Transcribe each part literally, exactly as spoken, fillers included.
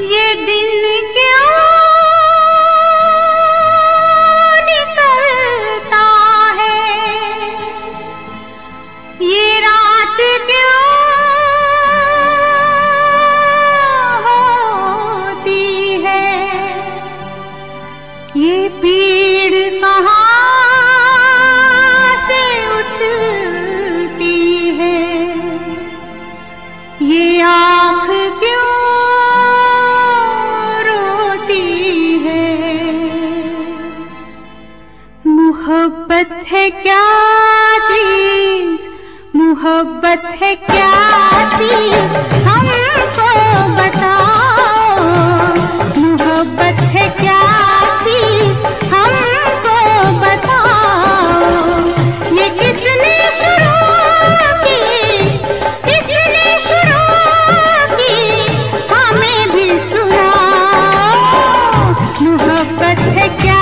ये दिन क्यों निकलता है, ये रात क्यों होती है, ये पीड़ कहाँ से उठती है, ये आँख क्यों मोहब्बत है क्या चीज, मोहब्बत है क्या चीज, हमको बताओ। मोहब्बत है क्या चीज, हमको बताओ। ये किसने शुरू की, किसने शुरू की, हमें भी सुनाओ। मोहब्बत है क्या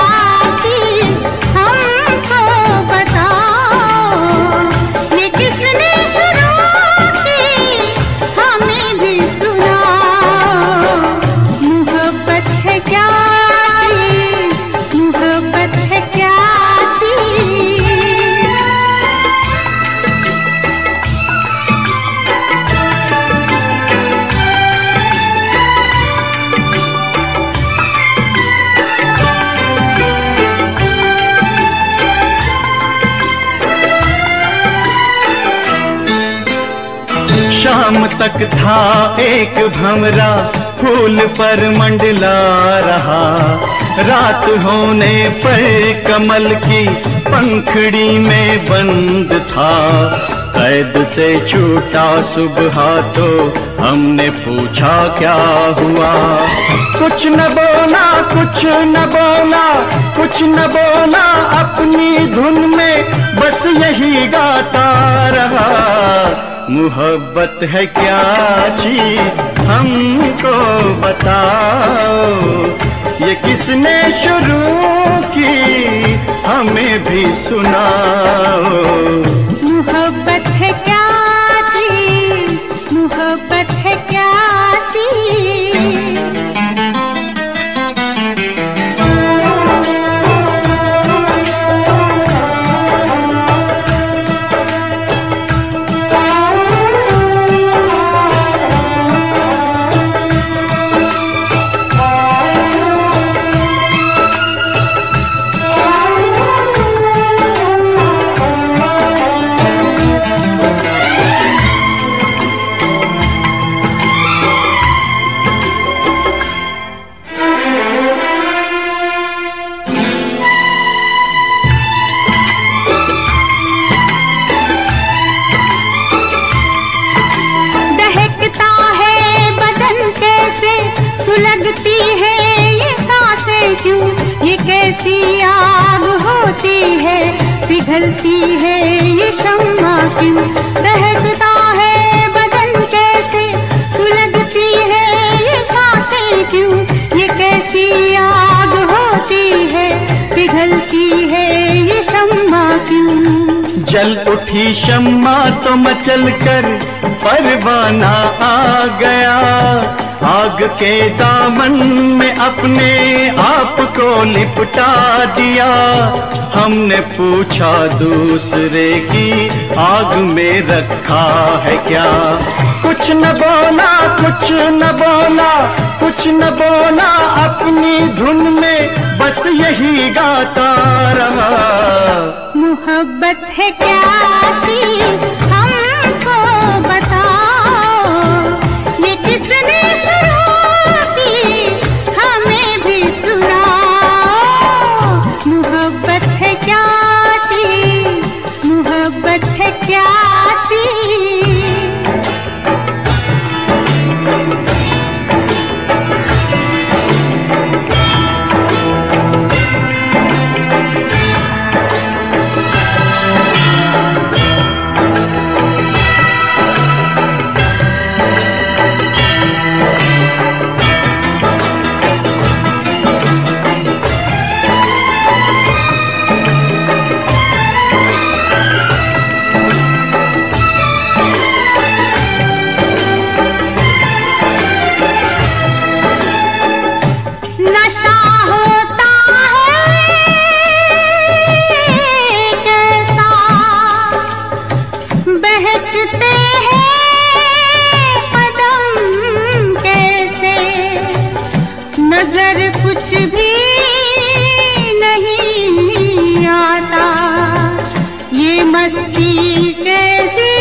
शाम तक था एक भंवरा फूल पर मंडला रहा, रात होने पर कमल की पंखड़ी में बंद था। कैद से छूटा सुबह तो हमने पूछा क्या हुआ, कुछ न बोला कुछ न बोला कुछ न बोला, अपनी धुन में बस यही गाता रहा। मोहब्बत है क्या चीज, हमको बताओ। ये किसने शुरू की, हमें भी सुनाओ। मोहब्बत है क्या चीज, मोहब्बत है क्या चीज। लगती है ये सांसें क्यों, ये कैसी आग होती है, पिघलती है ये शम्मा क्यों। दहकता है बदन कैसे, सुलगती है ये सांसें क्यों, ये कैसी आग होती है, पिघलती है ये शम्मा क्यों। जल उठी शम्मा तो मचल कर परवाना आ गया, आग के दामन में अपने आप को लिपटा दिया। हमने पूछा दूसरे की आग में रखा है क्या, कुछ न बोला कुछ न बोला कुछ न बोला, अपनी धुन में बस यही गाता रहा। मोहब्बत है क्या चीज, हमको बताओ। ये किसने मोहब्बत है क्या चीज, मोहब्बत है क्या चीज। नजर कुछ भी नहीं आता, ये मस्ती कैसी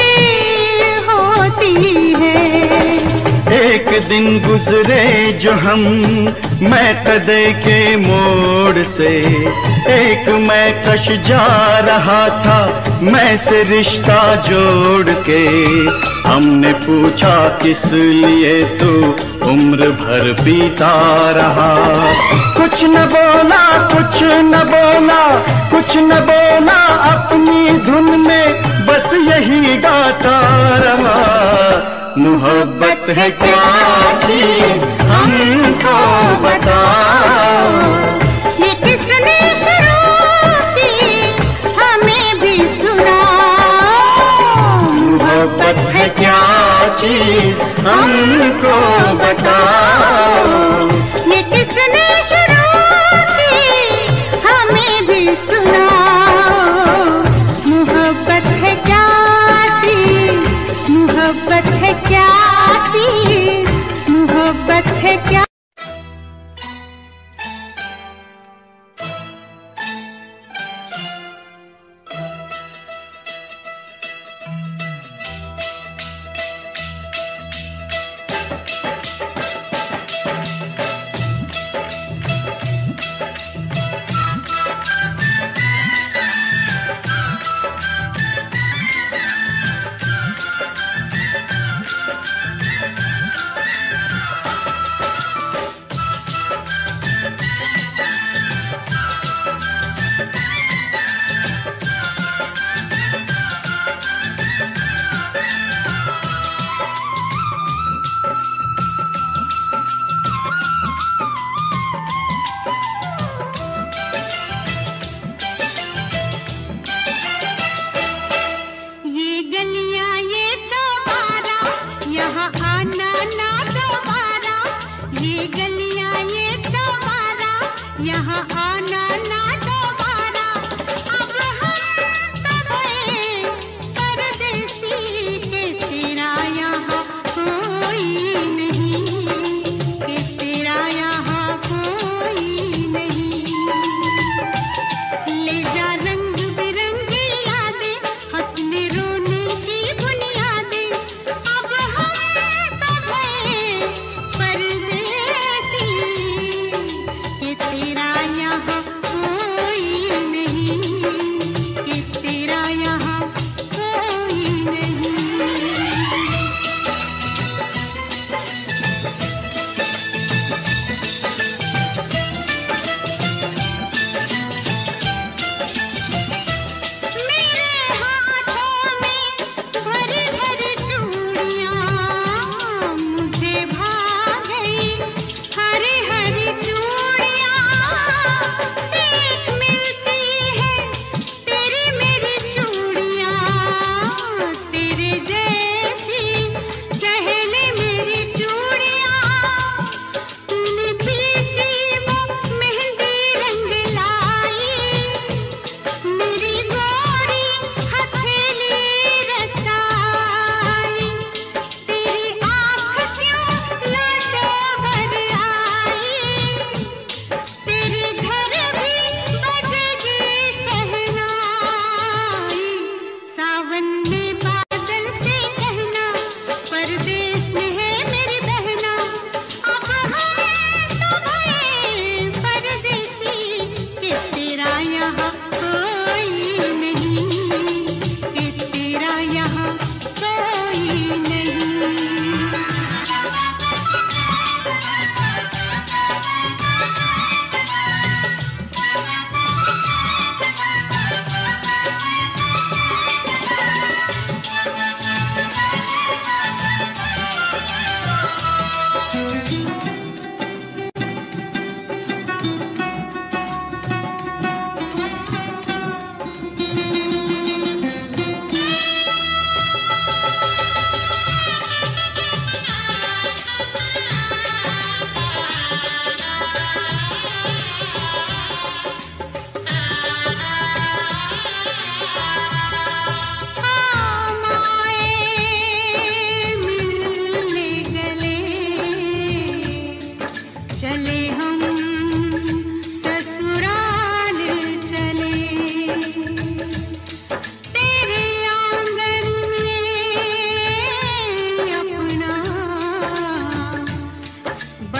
होती है। एक दिन गुजरे जो हम मैं कदे के मोड़ से, एक मैं कश जा रहा था मैं से रिश्ता जोड़ के। हमने पूछा किस लिए तू उम्र भर पीता रहा, कुछ न बोला कुछ न बोला कुछ न बोला, अपनी धुन में बस यही गाता रहा। मोहब्बत है क्या चीज हमको बताओ, ये किसने शुरू की हमें भी सुनाओ। मोहब्बत है क्या चीज हमको बताओ, ये किसने शुरू की हमें भी सुनाओ। मोहब्बत है क्या चीज, मोहब्बत है क्या चीज, मोहब्बत है क्या।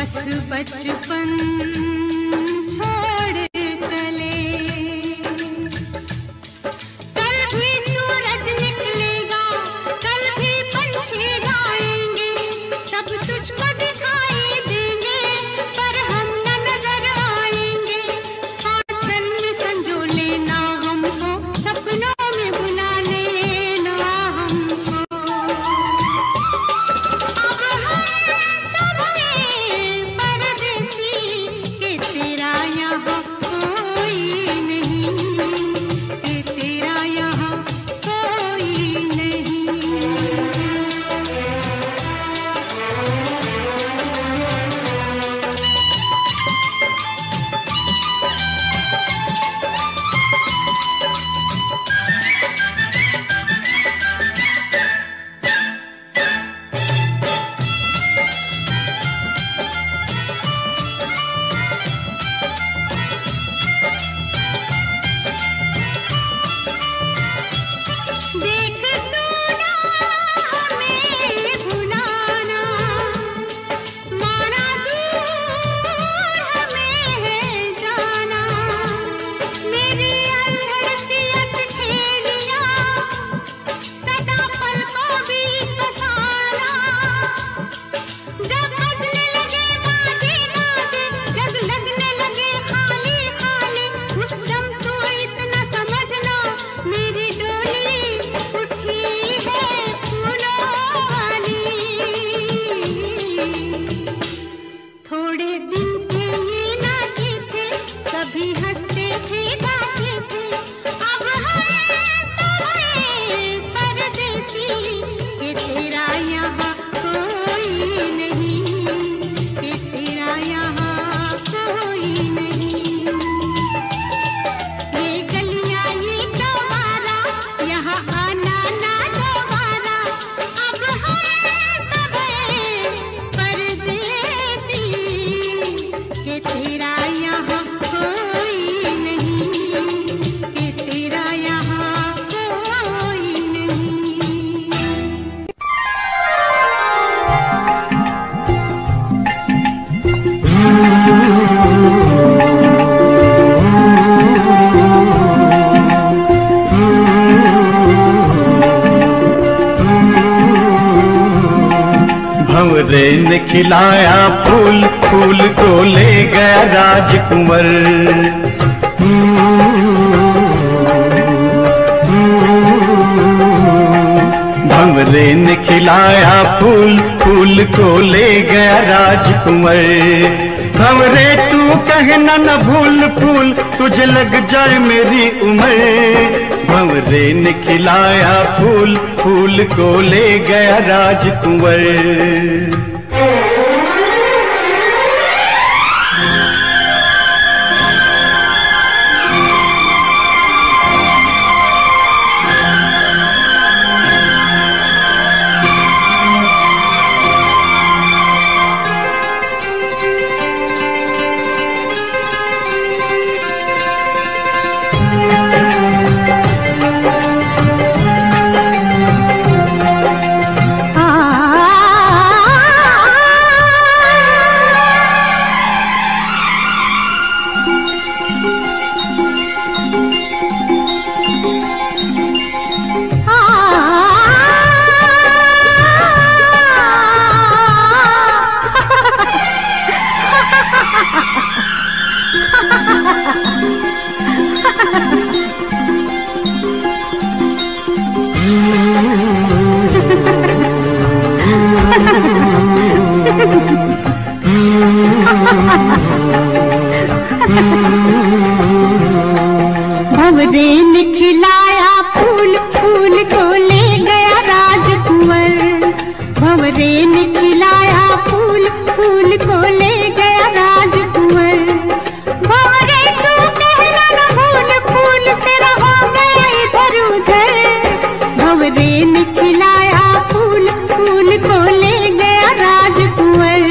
बस बचपन छोड़ चले। कल भी सूरज निकलेगा, कल भी पंछी गाएंगे, सब तुझको दिखाई देंगे, पर हम न नजर आएंगे। आंचल में संजो लेना हमको, सपनों में बुला लेना हमको। अब हम तो भये परदेसी के तेरा यहाँ कोई नहीं, के तेरा यहाँ कोई नहीं। देख तू ना हमें भुलाना, माना दूर हमें है जाना। मेरी अल्हड़ सी अटखेलियाँ सदा पलकों बीच बसाना। जब बजने लगे बाजे गाजे, जग लगने लगे खाली खाली, उस दम तो इतना समझना मेरी डोली उठी है फूलों वाली। थोड़े दिन के ये नाते थे, कभी हंसते थे गाते थे। अब हम तो भये परदेसी के तेरा यहाँ कोई नहीं, के तेरा यहाँ कोई नहीं। ये गलियाँ ये दोबारा यहाँ आना ना दोबारा। अब हम तो भये परदेसी के तेरा यहाँ कोई नहीं, के तेरा यहाँ कोई नहीं। भंवरे ने खिलाया फूल, फूल को ले गया राजकुंवर। भंवरे ने खिलाया फूल, फूल को ले गया राजकुंवर। भंवरे तू कहना न भूल फूल, तुझे लग जाए मेरी उम्र। भंवरे ने खिलाया फूल, फूल को ले गया राजकुंवर। भंवरे ने खिलाया फूल, फूल को ले गया राजकुंवर। भंवरे ने खिलाया फूल, फूल को ले गया राजकुंवर। भंवरे तू कहना न भूल फूल, तेरा हो गया इधर उधर। भंवरे ने खिलाया फूल, फूल को ले गया राजकुंवर।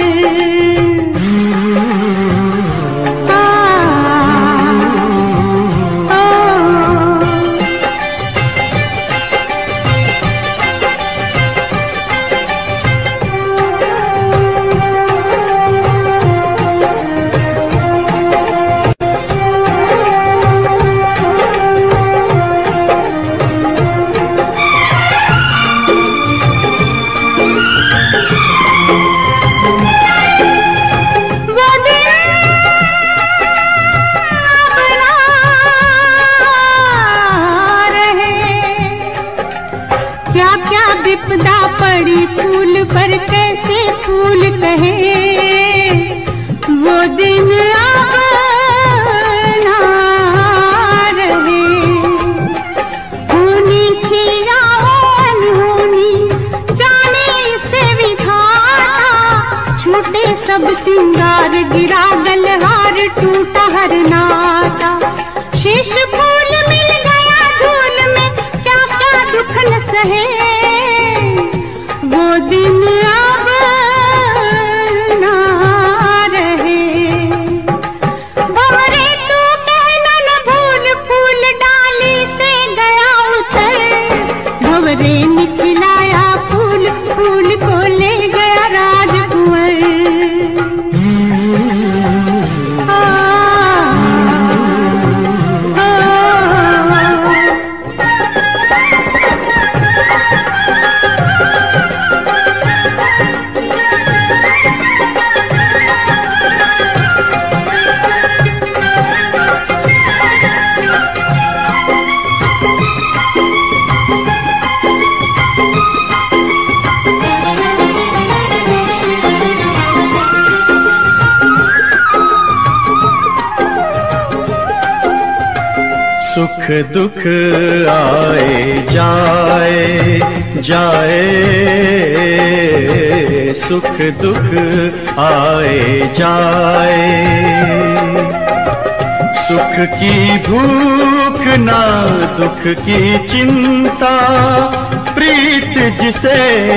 सब सिंगार गिरा, गलहार टूटा हर नाता। शीश फूल मिल गया धूल में, क्या क्या दुख न सहे। वो दिन अब ना रहे। भंवरे तू कहना न भूल, फूल डाली से गया उतर। भंवरे ने खिलाया फूल, फूल को ले गया राजकुंवर। सुख दुख आए जाए जाए, सुख दुख आए जाए। सुख की भूख ना दुख की चिंता, प्रीत जिसे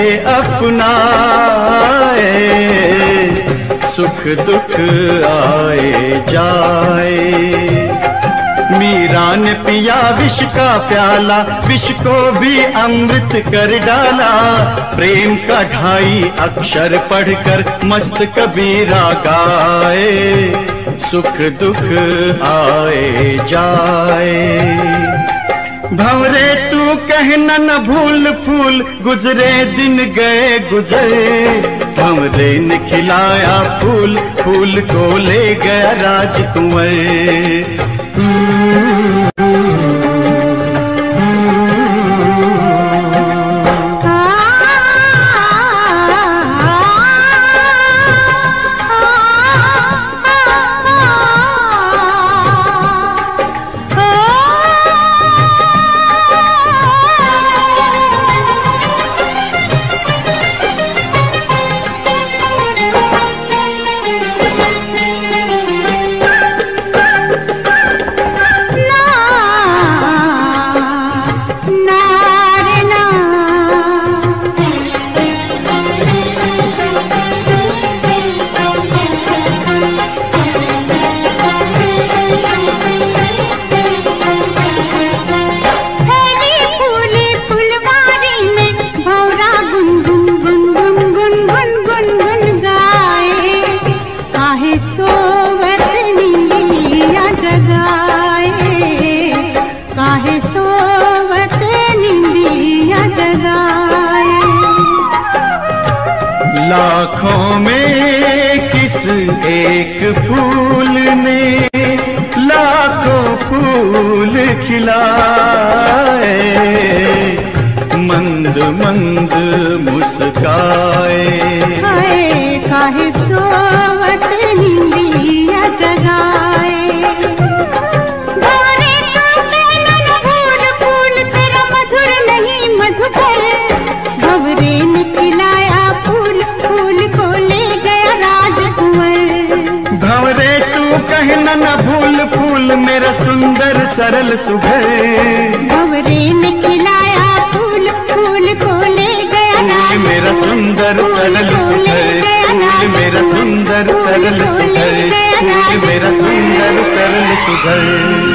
अपनाए। सुख दुख आए जाए। मीरा ने पिया विष का प्याला, विष को भी अमृत कर डाला। प्रेम का ढाई अक्षर पढ़कर मस्त कबीरा गाए। सुख दुख आए जाए। भंवरे तू कहना न भूल, फूल गुजरे दिन गए गुजरे। भंवरे ने खिलाया फूल, फूल को ले गया राजकुंवर। लाखों में किस एक फूल ने लाखों फूल खिलाए। मंद मंद मुस्काए, हाय काहे सोवत निंदिया जगाए। भंवरे तू कहना न भूल, फूल तेरा मधुर नहीं मधुकर। भंवरे ने खिलाया फूल, फूल को ले गया राजकुंवर। भंवरे तू कहना न भूल, फूल मेरा सुंदर सरल सुघर। भंवरे ने खिलाया फूल, फूल को ले गया फूल मेरा सुंदर सरल सुघर। फूल मेरा सुंदर सरल सुघर। फूल मेरा सुंदर सरल सुघर।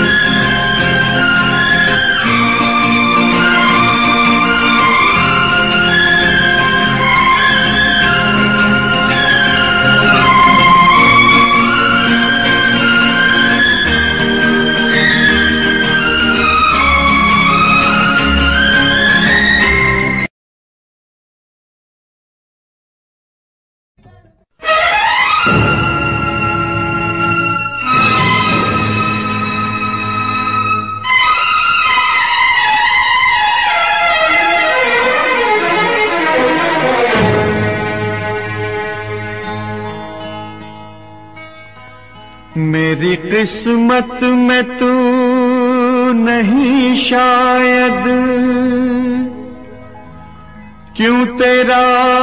मेरी किस्मत में तू नहीं शायद, क्यों तेरा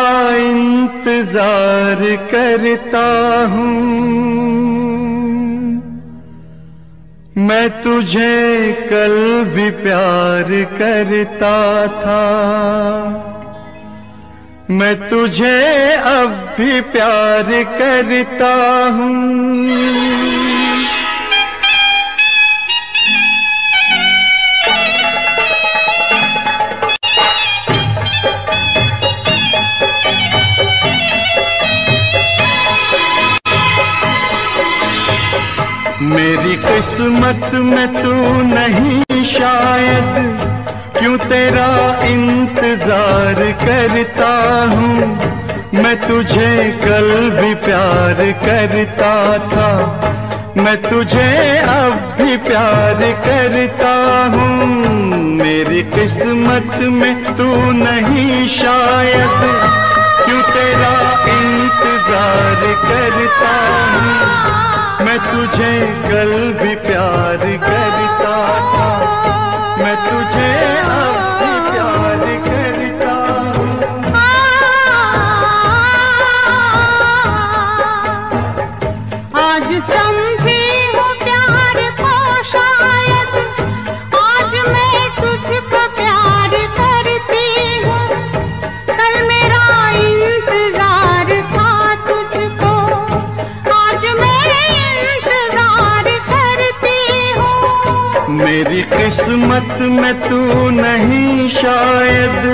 इंतजार करता हूँ। मैं तुझे कल भी प्यार करता था, मैं तुझे अब भी प्यार करता हूँ। मेरी किस्मत में तू नहीं शायद, क्यों तेरा इंतजार करता हूँ। मैं तुझे कल भी प्यार करता था, मैं तुझे अब भी प्यार करता हूँ। मेरी किस्मत में तू नहीं शायद, क्यों तेरा इंतजार करता हूँ। मैं तुझे कल भी प्यार करता था, मैं तुझे अब भी प्यार करता हूँ। आज समझी हूँ प्यार को शायद, आज मैं तुझको प्यार करती हूँ। कल मेरा इंतजार था तुझको, आज मैं इंतजार करती हूँ। मेरी किस्मत में तू नहीं शायद।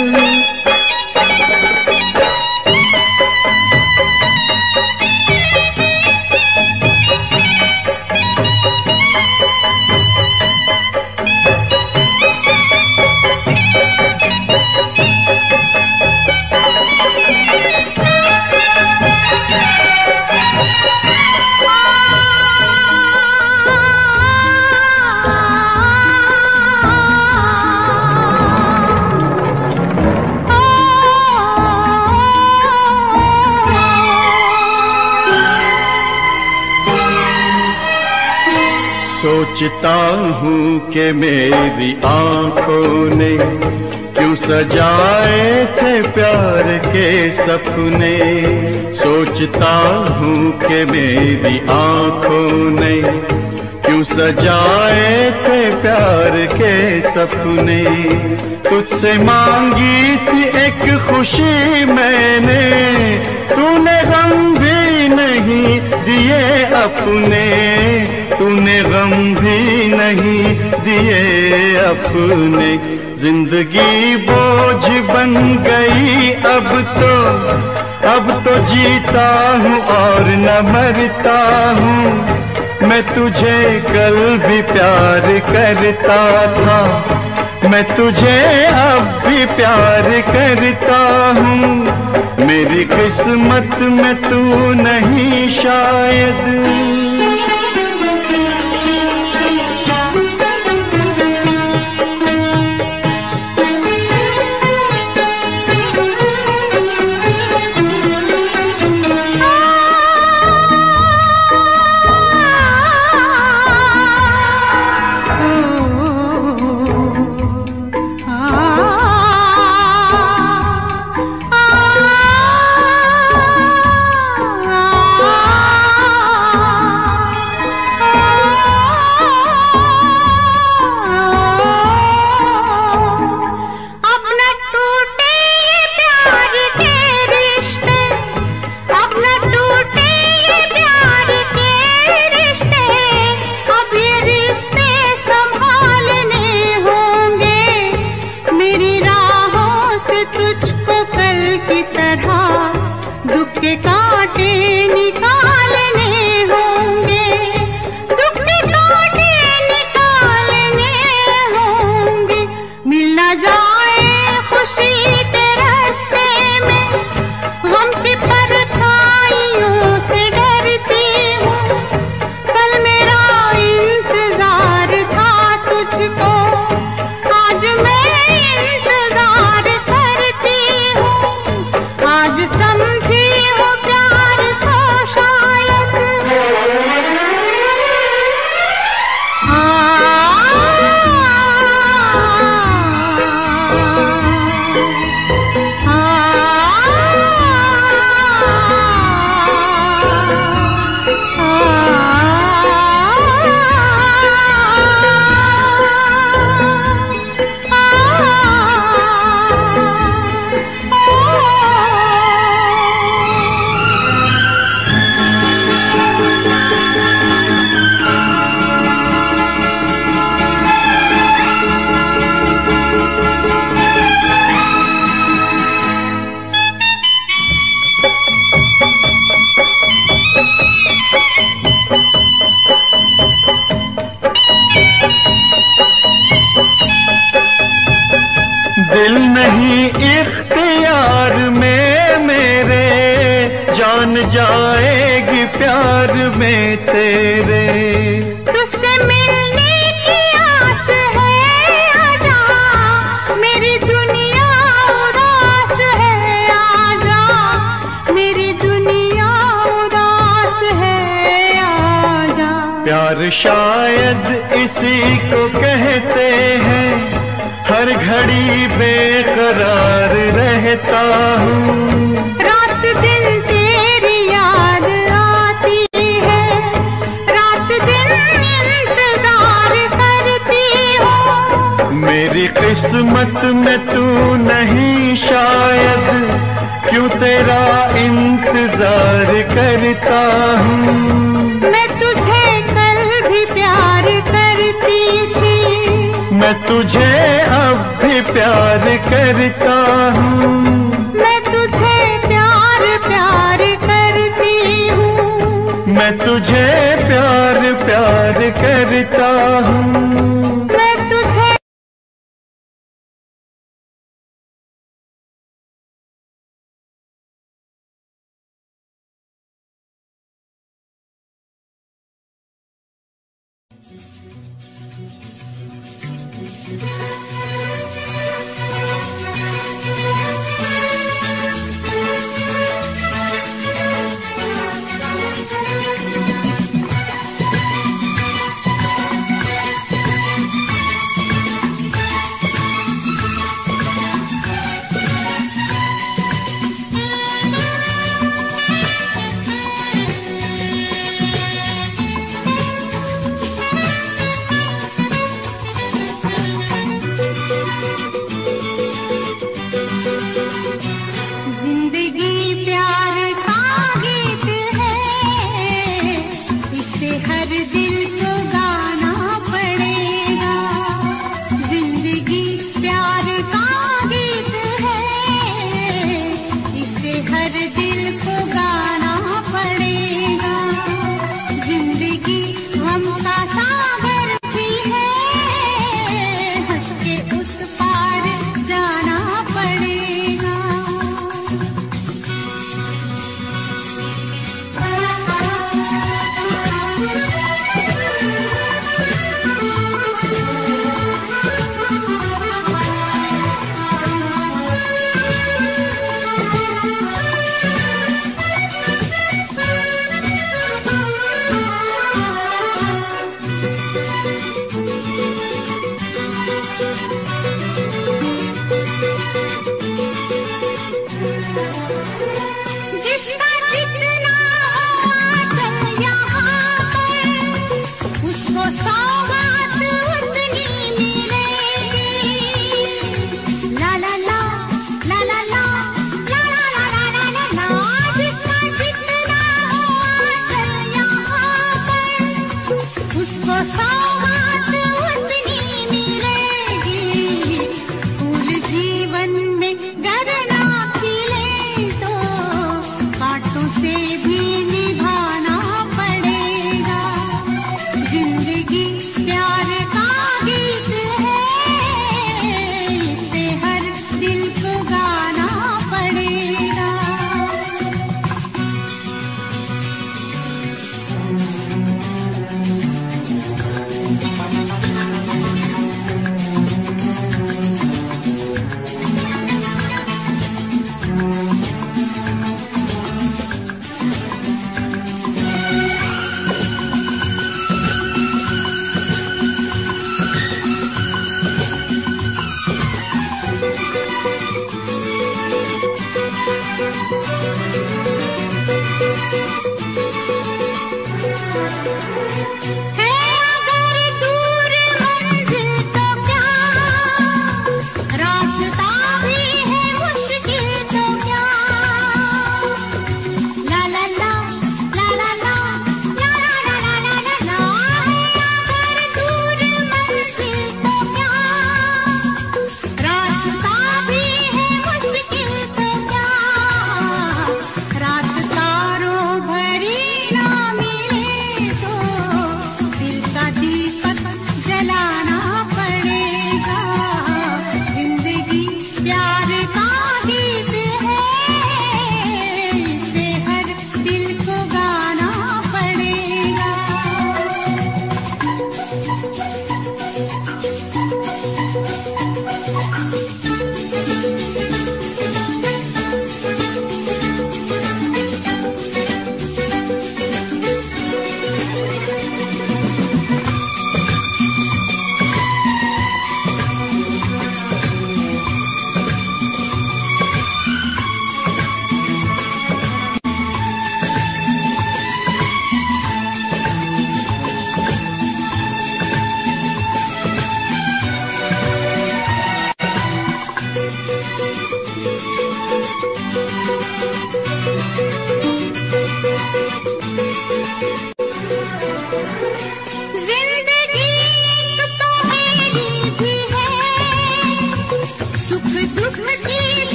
सोचता हूँ कि मेरी आंखों ने क्यों सजाए थे प्यार के सपने। सोचता हूँ कि मेरी आंखों ने क्यों सजाए थे प्यार के सपने। तुझसे मांगी थी एक खुशी मैंने, तूने गम भी नहीं दिए अपने, तूने गम भी नहीं दिए अपने। जिंदगी बोझ बन गई अब तो, अब तो जीता हूँ और न मरता हूँ। मैं तुझे कल भी प्यार करता था, मैं तुझे अब भी प्यार करता हूँ। मेरी किस्मत में तू नहीं शायद। नहीं इख्तियार में मेरे, जान जाएगी प्यार में तेरे। तुझसे मिलने की आस है, आजा मेरी दुनिया उदास है, आजा मेरी दुनिया उदास है, आजा। प्यार शायद इसी को कहते हैं, हर घड़ी बेकरार रहता हूँ। रात दिन तेरी याद आती है, रात दिन इंतजार करती हूँ। मेरी किस्मत में तू नहीं शायद, क्यों तेरा इंतजार करता हूँ। मैं तुझे कल भी प्यार करती थी, मैं तुझे अब भी प्यार करता हूँ। मैं तुझे प्यार प्यार करती हूँ, मैं तुझे प्यार प्यार करता हूँ। मैं तुझे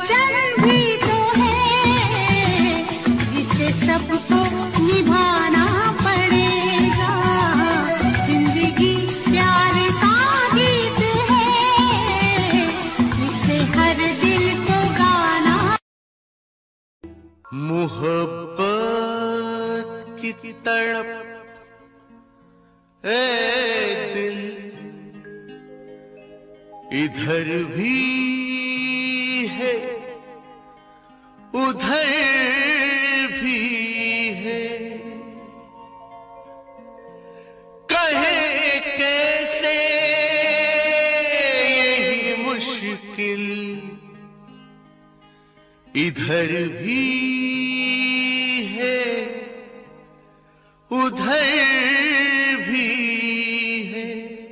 वचन भी तो है जिसे सबको निभाना पड़ेगा। जिंदगी प्यार का गीत है जिसे हर दिल को गाना। मोहब्बत की तड़प ए दिल इधर भी है उधर भी है, कहे कैसे यही मुश्किल इधर भी है उधर भी है।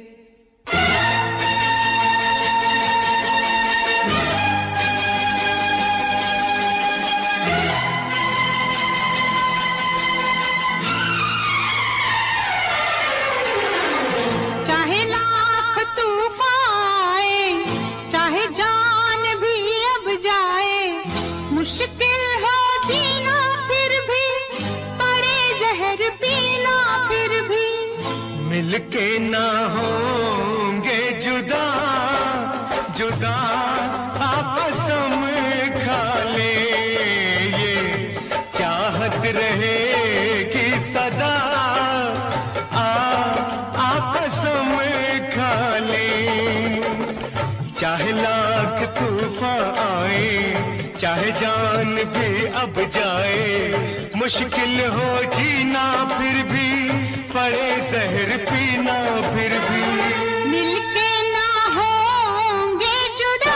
चाहे लाख तूफान आए, चाहे जान भी अब जाए, मुश्किल हो जीना फिर भी, पड़े जहर पीना फिर भी, मिलके ना होंगे जुदा जुदा आपस में खा ले, ये चाहत रहेगी सदा आ आपस में खा ले। चाहे लाख तूफान आए, चाहे जान भी अब जाए, मुश्किल हो जीना फिर भी, पड़े जहर पीना फिर भी, मिलके ना होंगे जुदा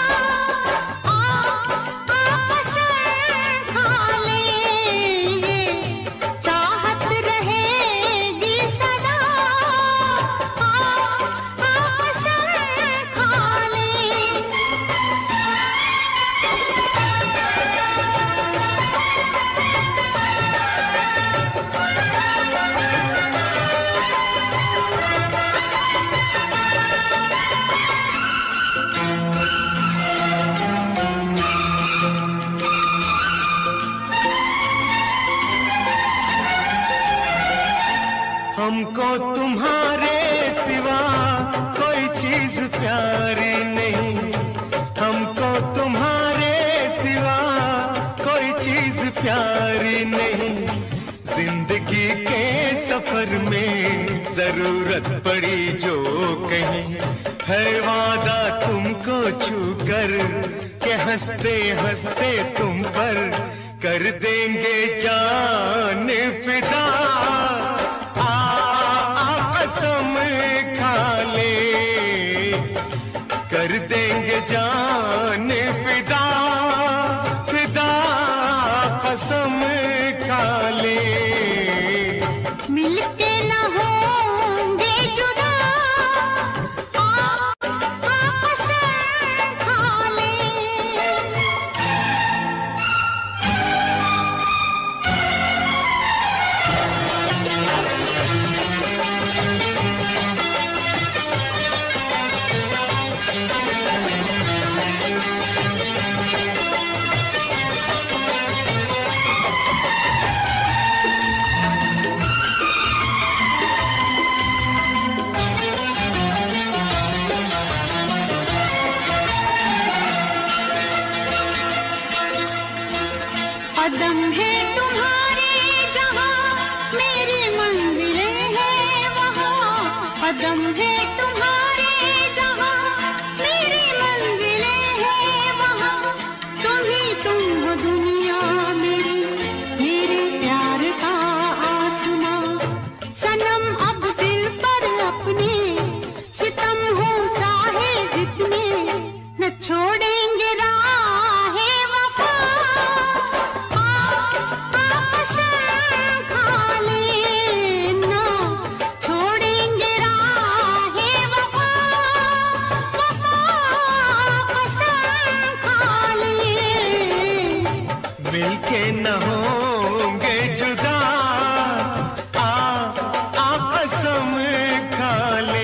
आ आपस में खा ले, ये चाहत रहेगी सदा आ आपस में खा ले। हमको तुम्हारे सिवा कोई चीज प्यारी नहीं, हमको तुम्हारे सिवा कोई चीज प्यारी नहीं। जिंदगी के सफर में जरूरत पड़ी जो कहीं, है वादा तुमको छूकर के हंसते हंसते तुम पर कर देंगे जान फिदा, कर देंगे जान फिदा फिदा कसम खा ले। मिलके ना होंगे जुदा आ आपस में खा ले। कदम है तुम्हारे जहाँ मेरी मंजिलें हैं वहाँ, कदम है तुम्हारे जहाँ मेरी मंजिलें हैं वहाँ। तुम ही तुम हो दुनिया मेरी, मेरे प्यार का आसमां। सनम अब दिल पर अपने सितम हो चाहे जितने, न छोड़ेंगे राहे वफा आपस में खा ले, ना छोड़ेंगे राहे वफा वफा आपस में खा ले। मिलके न होंगे जुदा आ आपस में खा ले।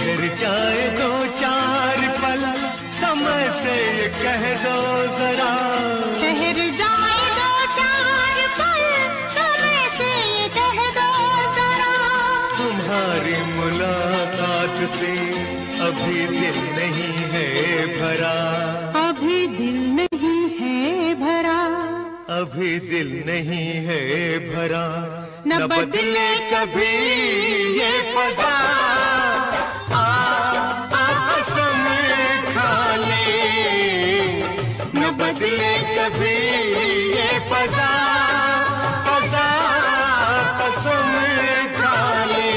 ठहर जाए दो चार पल, समय से ये कह दो जरा। ठहर जाए दो चार पल, समय से ये कह दो जरा। तुम्हारी मुलाकात से अभी दिल नहीं है भरा, अभी दिल नहीं है भरा, अभी दिल नहीं है भरा। न न बदले कभी ये फजा, आ, आ कसम खा ले। न बदले कभी ये फजा, फजा कसम खा ले।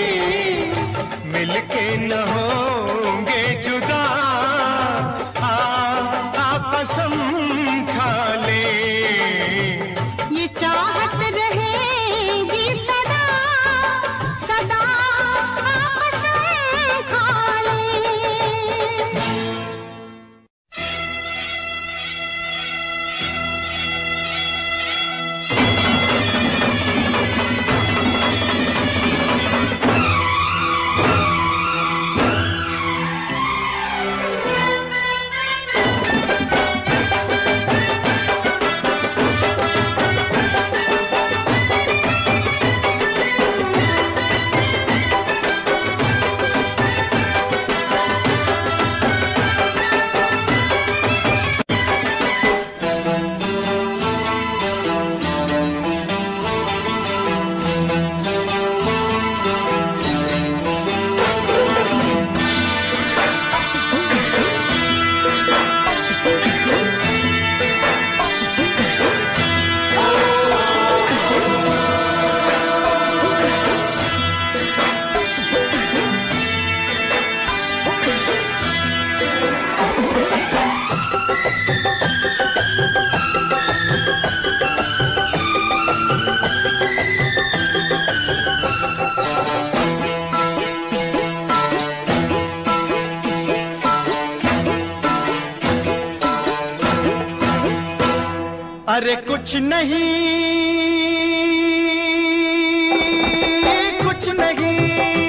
मिलके न होंगे जुदा, आ, आ कसम खा ले। ये चाहत रहेगी सदा, सदा आप कसम खा ले। अरे कुछ नहीं, कुछ नहीं,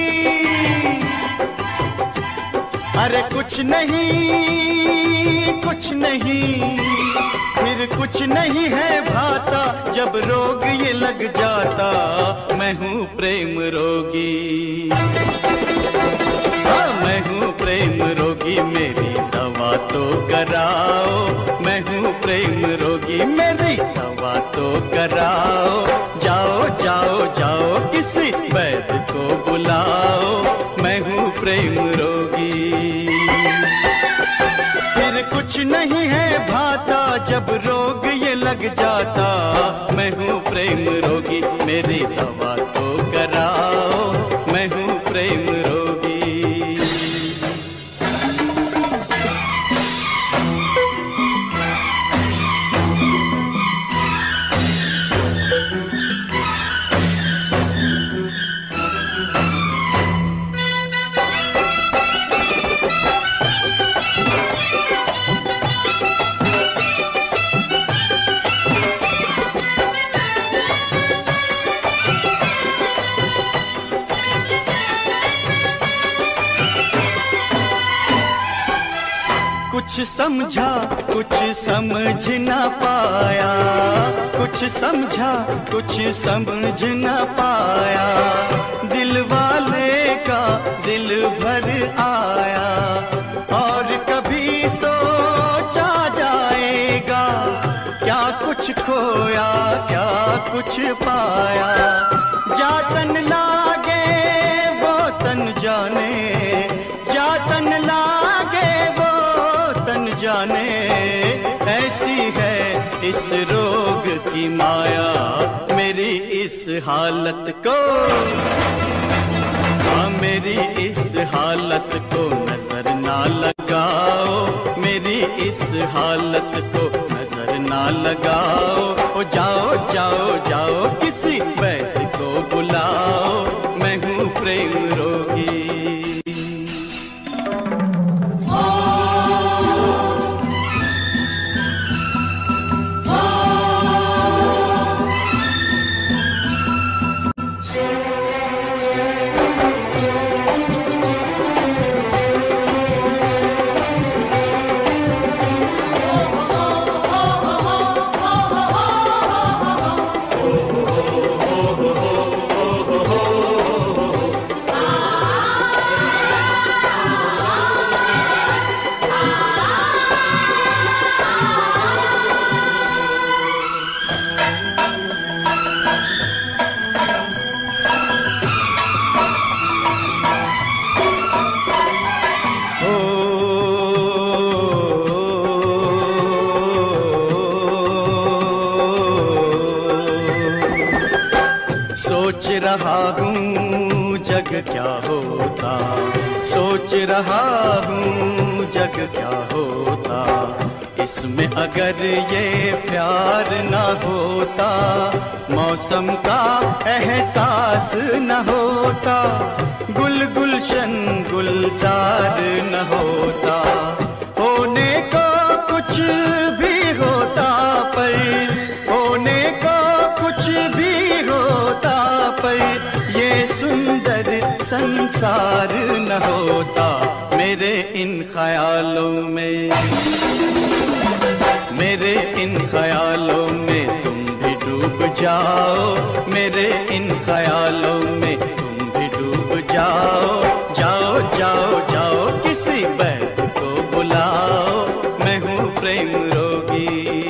अरे कुछ नहीं, कुछ नहीं, फिर कुछ नहीं है भाता जब रोग ये लग जाता। मैं हूँ प्रेम रोगी, हाँ मैं हूँ प्रेम रोगी, मेरी दवा तो कराओ। मैं हूँ प्रेम रोगी, मेरी दवा तो कराओ। जाओ जाओ जाओ किसी वैद्य को बुलाओ। मैं हूँ प्रेम रोगी। फिर कुछ नहीं है भाता जब रोग ये लग जाता। मैं हूँ प्रेम रोगी, मेरी दवा तो कराओ। मैं हूँ प्रेम रोगी। कुछ समझा कुछ समझ ना पाया, कुछ समझा कुछ समझ ना पाया। दिल वाले का दिल भर आया और कभी सोचा जाएगा क्या कुछ खोया क्या कुछ पाया। जातन लागे वो तन जाने, जातन लागे वो तन जाने। ऐसी है इस रोग की माया, मेरी इस हालत को, हाँ मेरी इस हालत को नजर ना लगाओ। मेरी इस हालत को नजर ना लगाओ। ओ जाओ जाओ जाओ किसी वैद्य को बुलाओ। मैं हूँ प्रेम रोगी। क्या होता, सोच रहा हूँ जग क्या होता। इसमें अगर ये प्यार न होता, मौसम का एहसास न होता, गुल गुलशन गुलजार न होता। होने को कुछ भी होता पर, होने को कुछ भी होता पर, ये सुंदर संसार न होता। मेरे इन ख्यालों में, मेरे इन ख्यालों में तुम भी डूब जाओ, मेरे इन ख्यालों में तुम भी डूब जाओ। जाओ जाओ जाओ किसी वैद्य को बुलाओ, मैं हूँ प्रेम रोगी।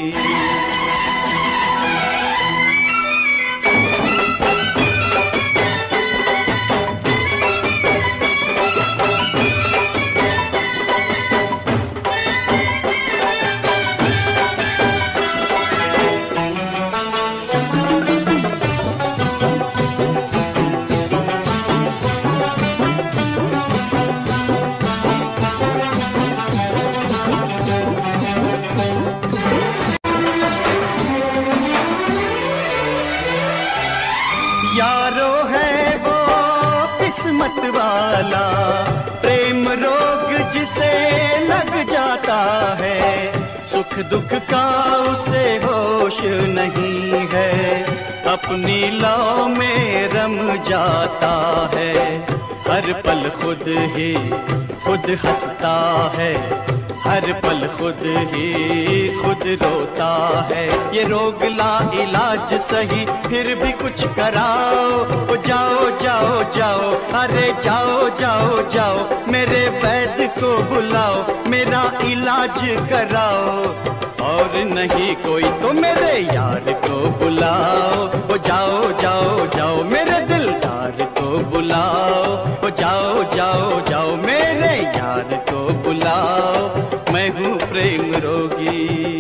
यारो है वो किस्मत वाला, प्रेम रोग जिसे लग जाता है, सुख दुख का उसे होश नहीं है, अपनी लौ में रम जाता है। हर पल खुद ही खुद हंसता है, हर पल खुद ही खुद रोता है। ये रोग ला इलाज सही फिर भी कुछ कराओ, ओ जाओ जाओ जाओ, अरे जाओ जाओ जाओ, मेरे वैद्य को बुलाओ, मेरा इलाज कराओ। और नहीं कोई तो मेरे यार को बुलाओ, ओ जाओ जाओ जाओ, मेरे दिलदार को बुलाओ, ओ जाओ जाओ जाओ, मेरे यार को बुलाओ, मैं हूँ प्रेम रोगी।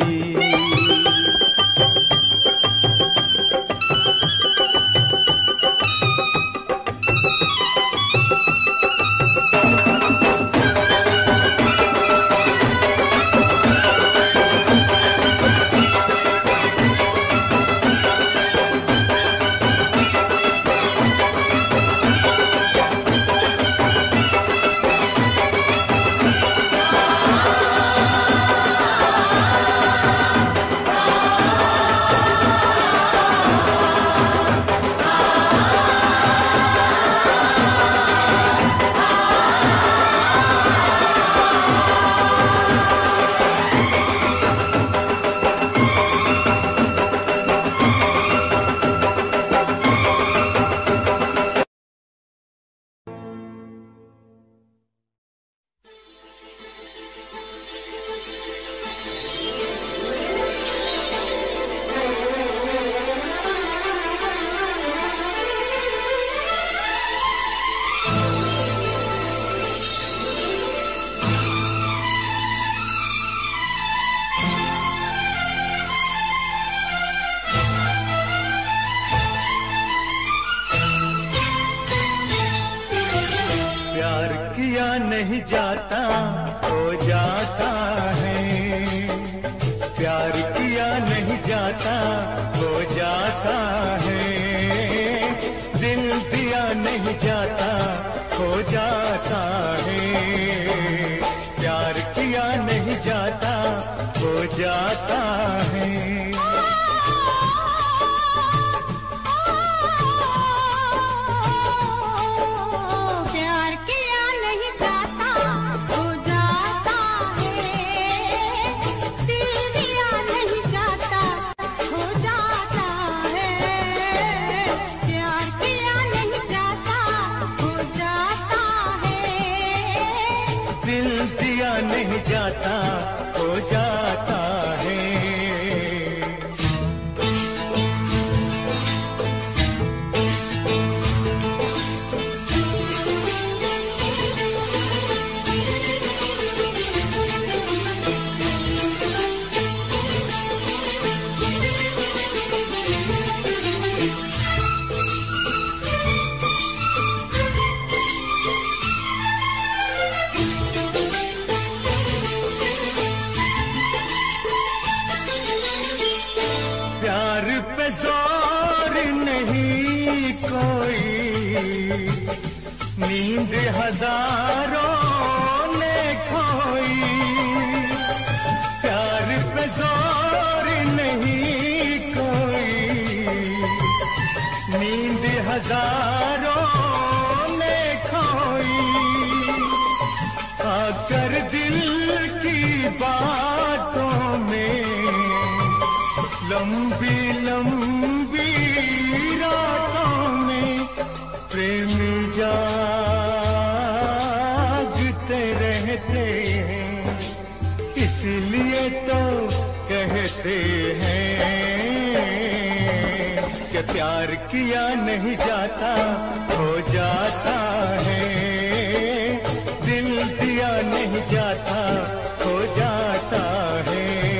नहीं जाता हो जाता है, प्यार किया नहीं जाता हो जाता है, दिल दिया नहीं जाता हो जाता है, प्यार किया नहीं जाता हो जाता है। नहीं जाता हो जाता है। नींद हजारों ने खोई, प्यार पे जोर नहीं कोई। नींद हजारों ने खोई, आकर दिल की बातों में लंबी लंबी रातों में प्रेमी जागते रहते हैं, इसलिए तो कहते हैं कि प्यार किया नहीं जाता हो जाता है, दिल दिया नहीं जाता हो जाता है।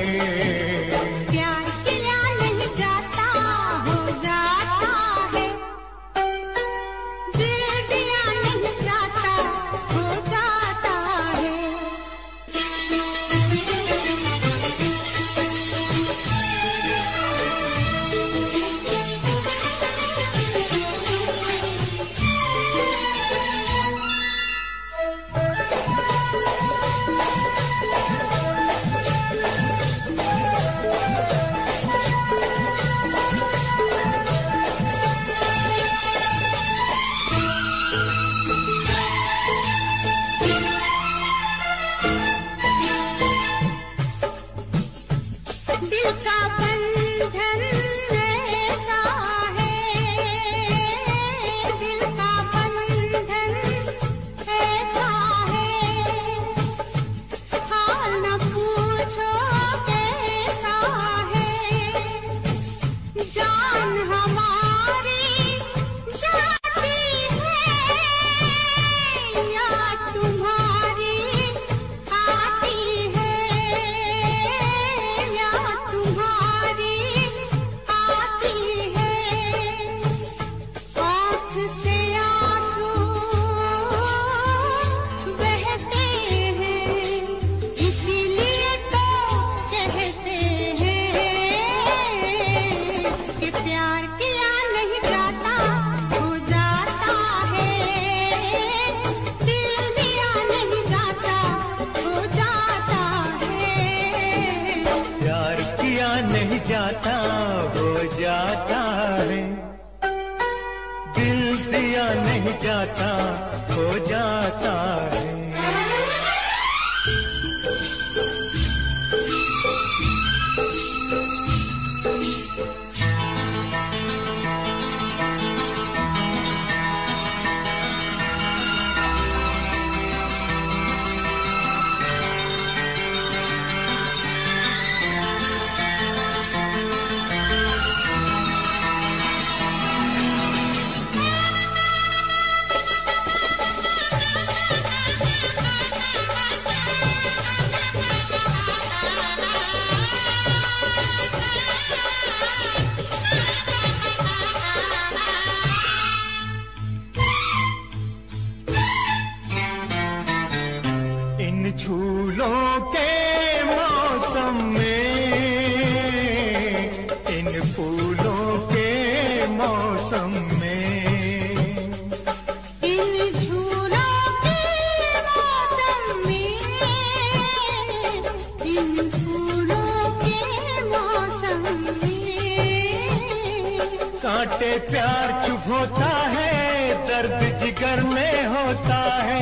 जाता हो जाता है, दिल दिया नहीं जाता हो जाता है। इन झूलों के मौसम में, इन फूलों के मौसम में, इन झूलों के मौसम में, इन फूलों के मौसम में, कांटे प्यार चुभोता है, दर्द जिगर में होता है।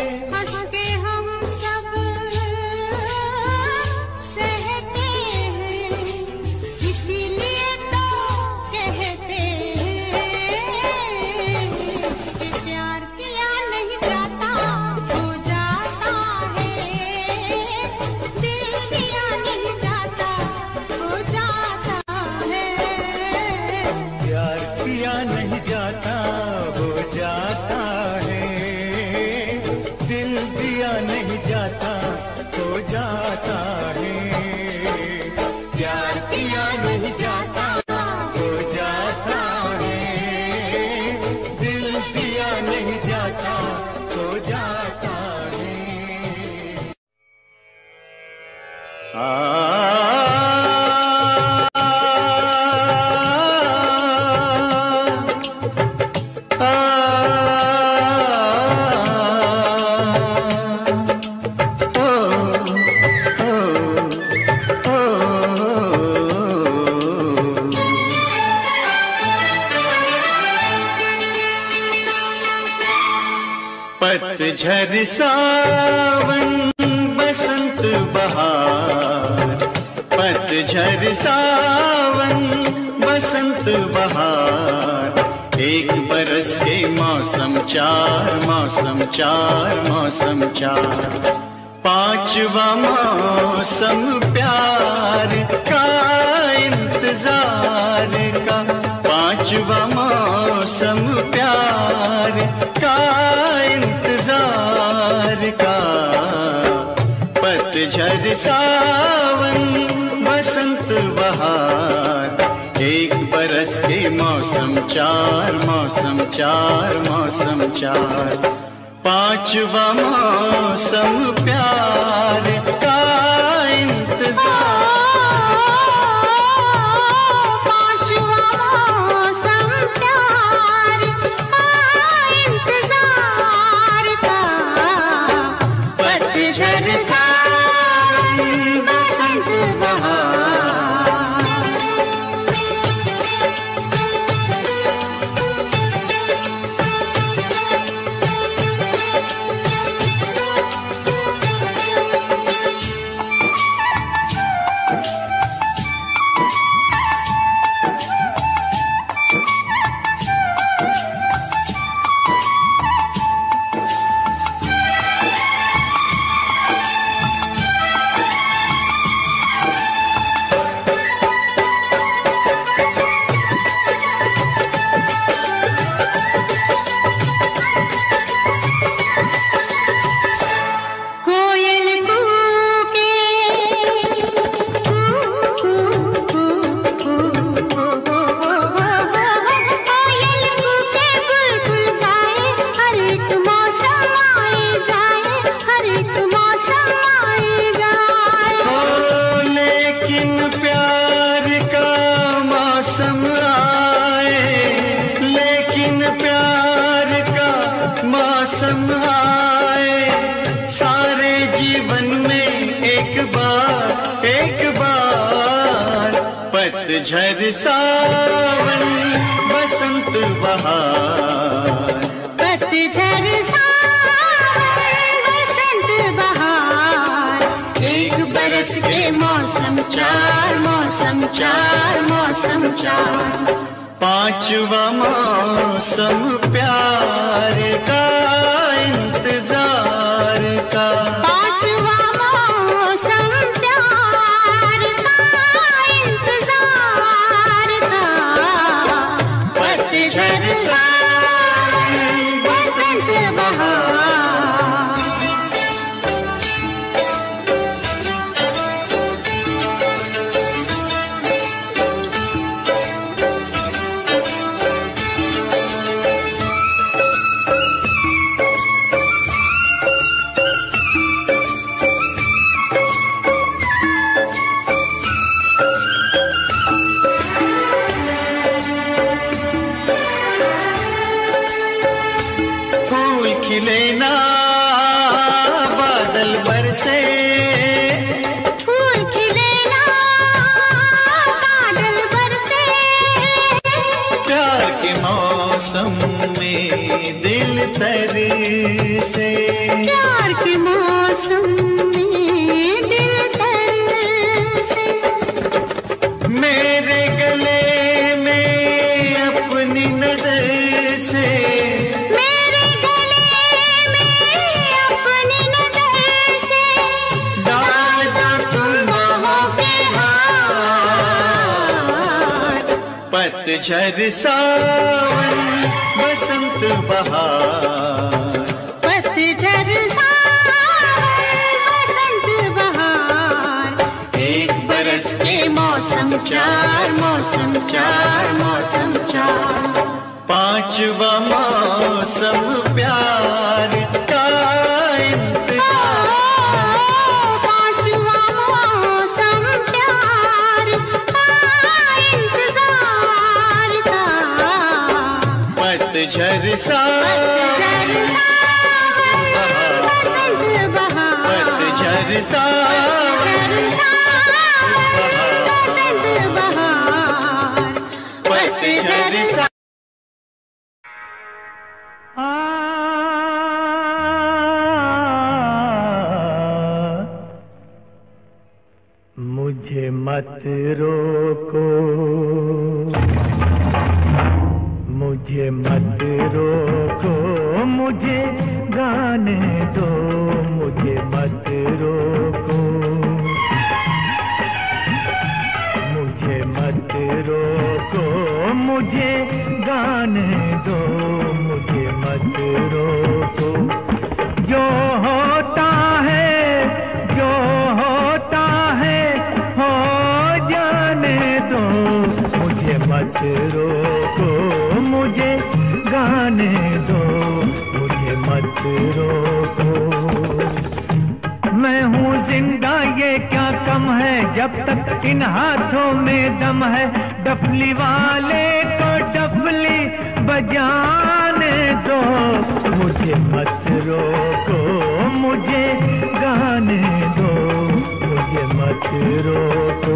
नहीं जाता हो जाता है, दिल दिया नहीं जाता हो जाता है। प्यार किया नहीं जाता हो जाता है, दिल दिया नहीं जाता हो जाता है। आ आ पतझड़ सावन बसंत बहार, पतझड़ सावन बसंत बहार, एक बरस के मौसम चार, मौसम चार, मौसम चार। पांचवा मौसम प्यार का इंतजार का, पांचवा मौसम प्यार का इंतजार का। पतझड़ सावन बसंत बहार, एक बरस के मौसम चार, मौसम चार, मौसम चार। पांचवा मौसम प्यार का इंतजार, पांचवा मौसम प्यार का इंतजार का। पतझड़ सावन बसंत बहार। पतझड़ सावन बसंत बहार, पतझड़ सावन बसंत बहार, एक बरस के मौसम चार, मौसम चार, मौसम चार। पांचवा मौसम प्यार का इंतजार का, पांचवा मौसम प्यार का इंतजार का। पतझड़ सावन बसंत बहार, खिले ना बादल बरसे, फूल खिले ना बादल बरसे, प्यार के मौसम में दिल तरसे, प्यार के मौसम में दिल तरसे। मेरे गले में अपनी नजर से, पतझड़ सावन बसंत बहार, पतझड़ सावन बसंत बहार, एक बरस के मौसम चार, मौसम चार, मौसम चार। पांचवा मौसम प्यार का इंतजार, पांचवा मौसम प्यार का इंतजार का। पतझड़ सावन बसंत बहार, पतझड़ सावन बसंत बहार, पतझड़ सावन। आ मत रोको, मुझे मत रोको, मुझे गाने दो, मुझे मत रोको, मुझे मत रोको, मुझे गाने दो, मुझे मत रोको। जो होता है, जो होता है हो जाने दो, मुझे मत रोको, मुझे गाने दो, मुझे मत रोको। मैं हूँ जिंदा ये क्या कम है, जब तक इन हाथों में दम है। डफली वाले को डफली बजाने दो, मुझे मत रोको, मुझे गाने दो, मुझे मत रोको।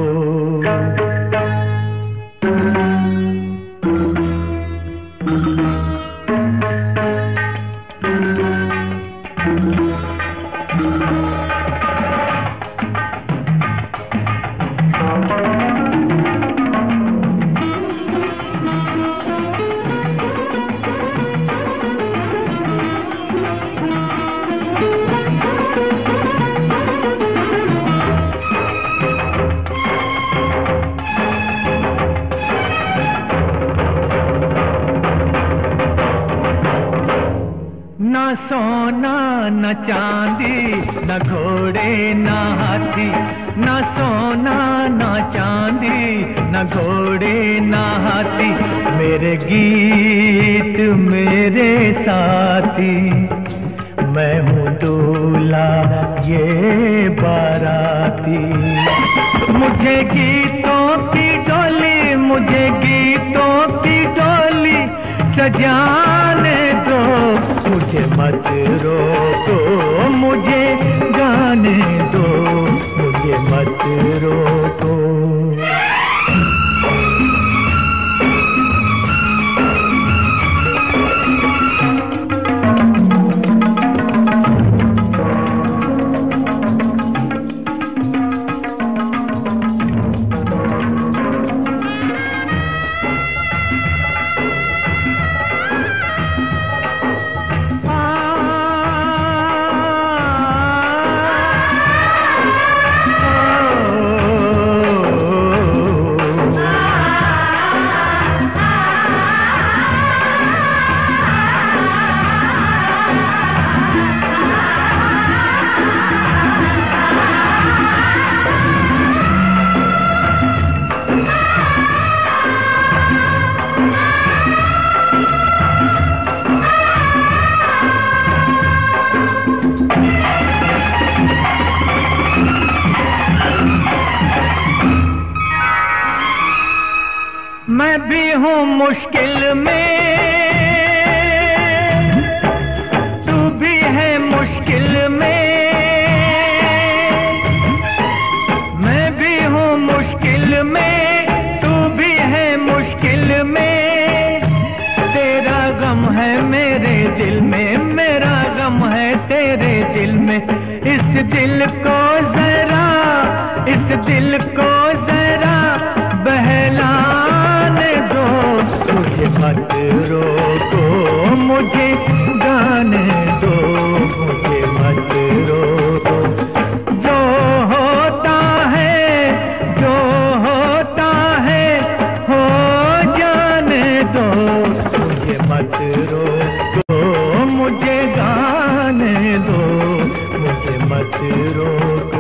न सोना न चांदी, न घोड़े न हाथी, न सोना न चांदी, न घोड़े न हाथी, मेरे गीत मेरे साथी। मैं हूँ दूल्हा ये बाराती, मुझे गीतों की डोली, मुझे गीतों की डोली सजाने दो, मुझे मत रोको, मुझे गाने दो, मुझे मत रोको। मैं भी हूँ मुश्किल में, तू भी है मुश्किल में, मैं भी हूँ मुश्किल में, तू भी है मुश्किल में। तेरा गम है मेरे दिल में, मेरा गम है तेरे दिल में। इस दिल को जरा, इस दिल को जरा बहलाने दो, मुझे मत रोको, मुझे गाने दो, मुझे मत रोको। जो होता है, जो होता है हो जाने दो, मुझे मत रोको, मुझे गाने दो, मुझे मत रोको।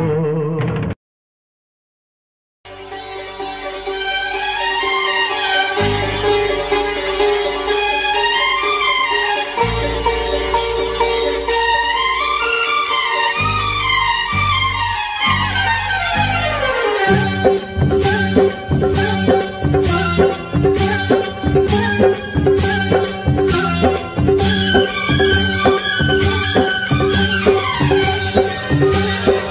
Thank you.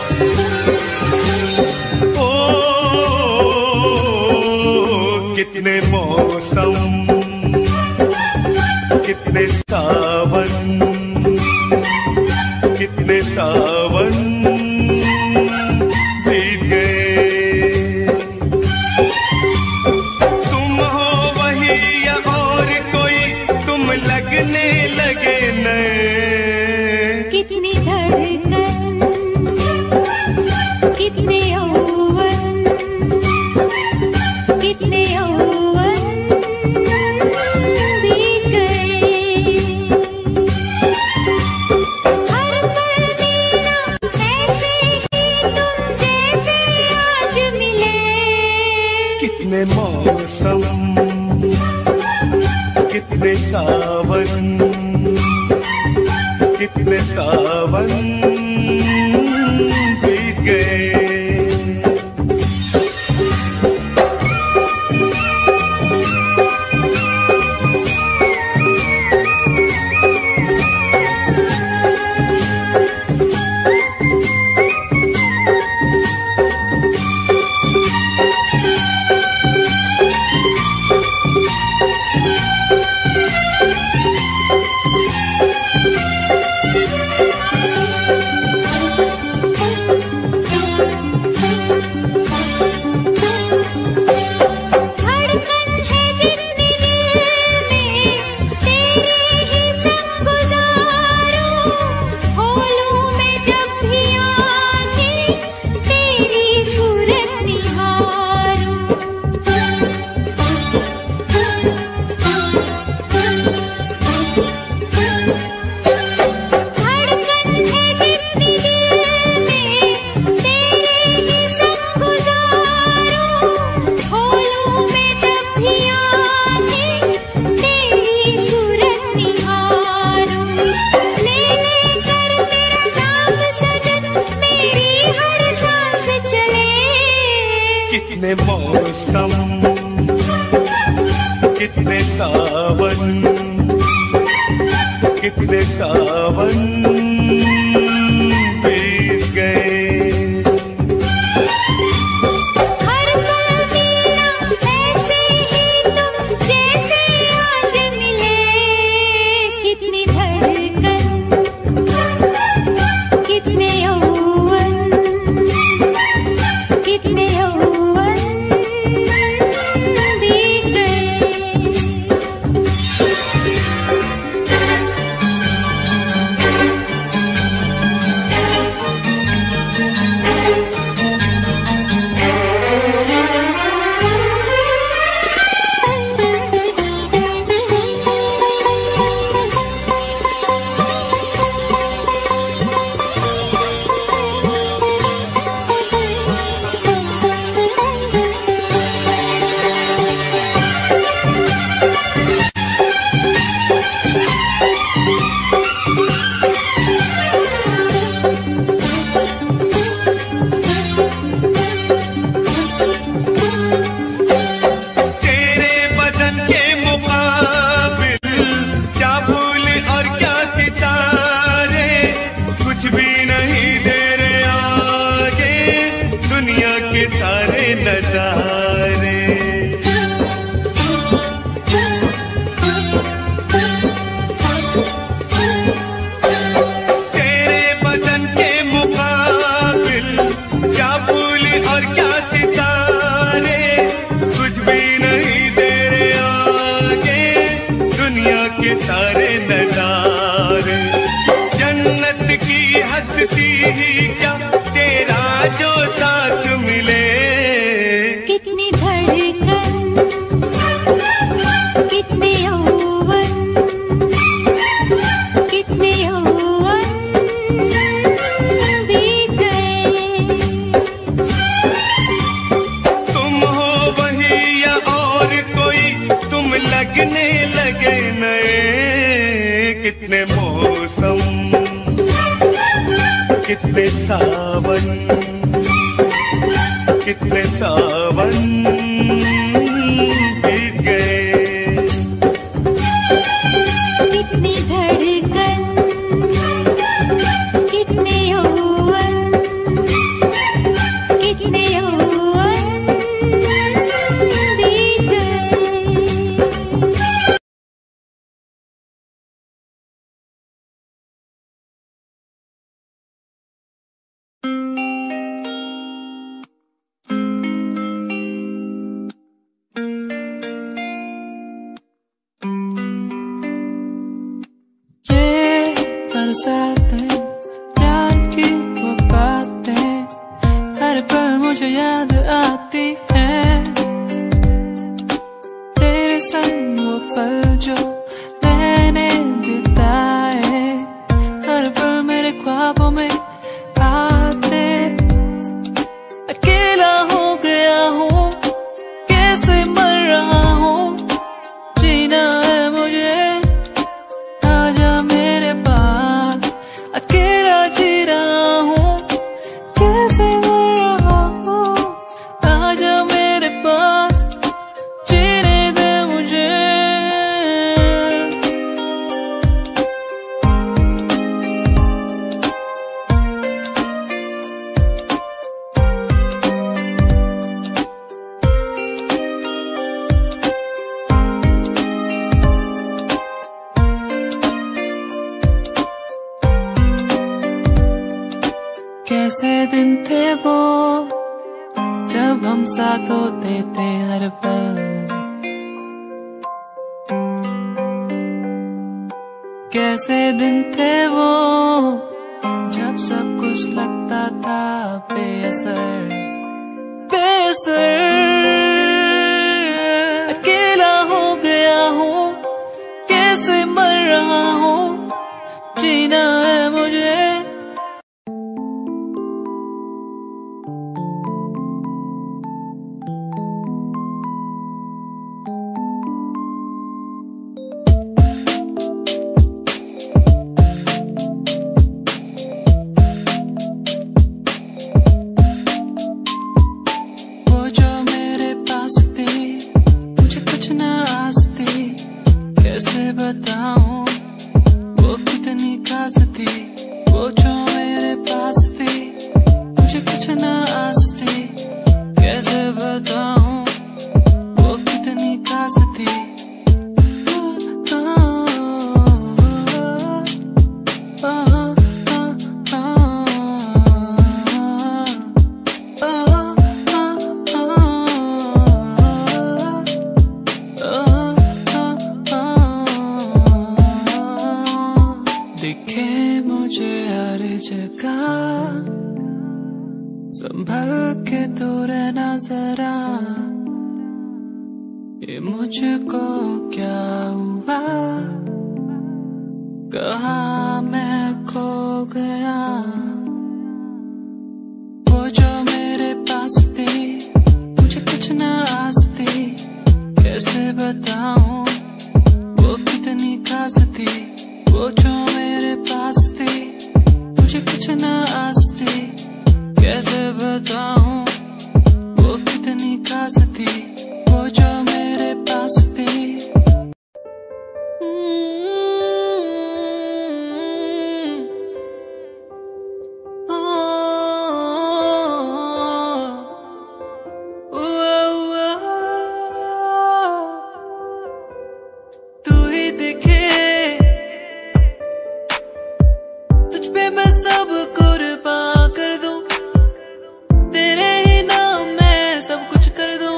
कितने सावन कितने सावन बीत गए। कितने मौसम कितने सावन कितने सावन बीत गए। हर पल मिला ऐसे ही तुम जैसे आज मिले। कितनी धड़कन कितने यौवन कितने यौवन बीत गए। तेरे बदन के मुकाबिल क्या भूल और क्या सितारे, कुछ भी नहीं दे रहे आगे दुनिया के सारे नजारे। तेरे बदन के मुकाबिल क्या भूल और क्या सितारे, कुछ भी नहीं दे रहे आगे दुनिया के सारे नजारे। जन्नत की हस्ती ही क्या तेरा जो साथ मिले। कितनी धड़कन कितने यौवन कितने यौवन बीत गए। तुम हो वही या और कोई, तुम लगने लगे नए। कितने मौसम कितने सावन कितने सावन बीत गए। कितनी धड़कन कितने यौवन कितने यौवन बीत गए। बरसातें प्यार की वो बातें हर पल मुझे याद आती हैं। तेरे संग वो पल जो मैंने बिताए हर पल मेरे ख्वाबों में आते। अकेला हो गया हूँ कैसे मर रहा हूँ, जीना है मुझे कैसे दिन थे वो जब हम साथ होते थे हर पल। कैसे दिन थे वो जब सब कुछ लगता था बेअसर बेअसर। अकेला हो गया हूँ, कैसे मर रहा हूँ, जीना है मुझे। बताऊं वो कितनी खास थी, वो जो मेरे पास थी, मुझे कुछ ना आस थी। कैसे बताऊं वो कितनी खास थी। दिखे मुझे हर जगह, संभल के तो रहना जरा। ये मुझको क्या हुआ, कहाँ मैं खो गया। वो जो मेरे पास थी, मुझे कुछ ना आस थी। कैसे बताऊं वो कितनी खास थी, वो जो मेरे पास थी, मुझे कुछ ना आस थी। कैसे बताऊं वो कितनी खास थी, वो जो मेरे पास थी। तू ही दिखे, तुझ पे मैं सब कुर्बान कर दूं, तेरे ही नाम मैं सब कुछ कर दूं।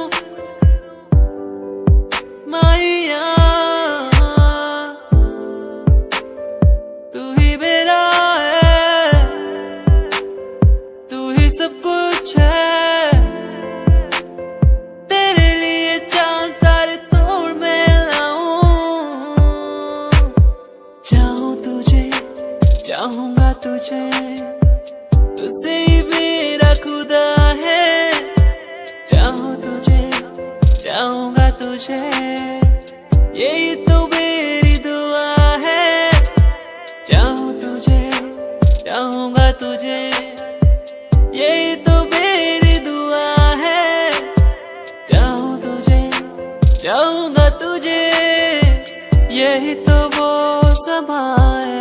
माहिया तू ही मेरा है, तू ही सब कुछ है। तेरे लिए चांद तारे तोड़ मैं लाऊं। चाहूं तुझे, चाहूंगा तुझे, तुझसे ही मेरा खुदा है। चाहूं तुझे, चाहूंगा तुझे, यही तो मेरी दुआ है। चाहूं तुझे, चाहूंगा तुझे, यही तो मेरी दुआ है। चाहूं तुझे, चाहूंगा तुझे, यही तो वो समा है।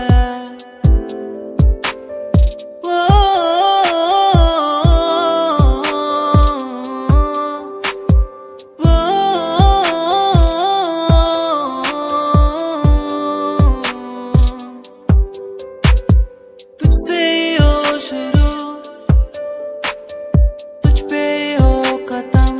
तुझसे ही हो शुरू, तुझ पे ही हो खत्म।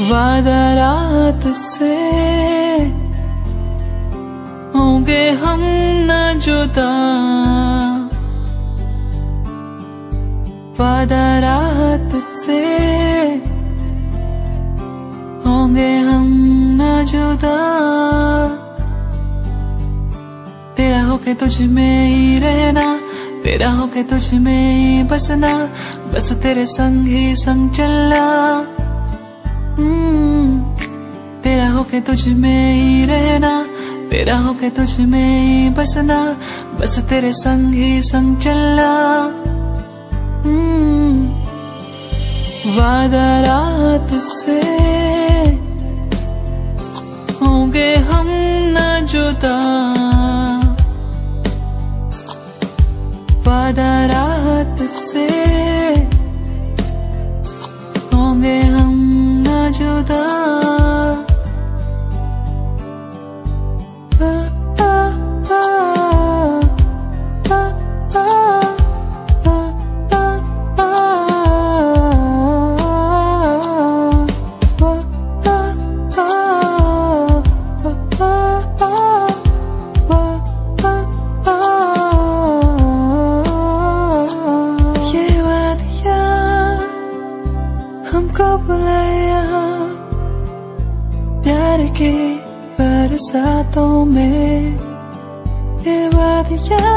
वादा रात से होंगे हम न जुदा, वादा रात से होंगे हम न जुदा। तेरा होके तुझ में ही रहना, तेरा होके तुझ में ही बसना, बस तेरे संग ही संग चलना। तेरा होके तुझ में ही रहना, तेरा होके तुझ में ही बसना, बस तेरे संग ही संग चलना। वादा रात से होंगे हम न जुदा, वादा रात से होंगे हम न जुदा। के बरसातों में ये वादियाँ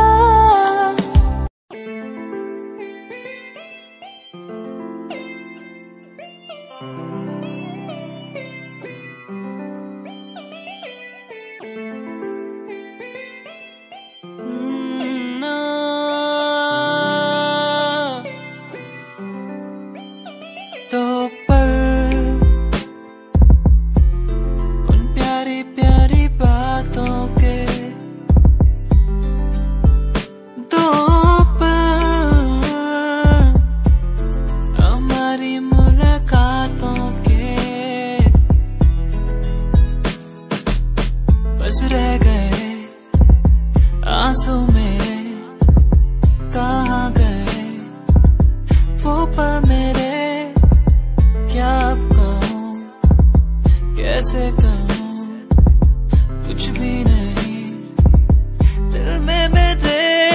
रह गए आंसू में, कहाँ गए वो पल मेरे, क्या अब कहूँ कैसे कहूँ, कुछ भी नहीं दिल में मेरे।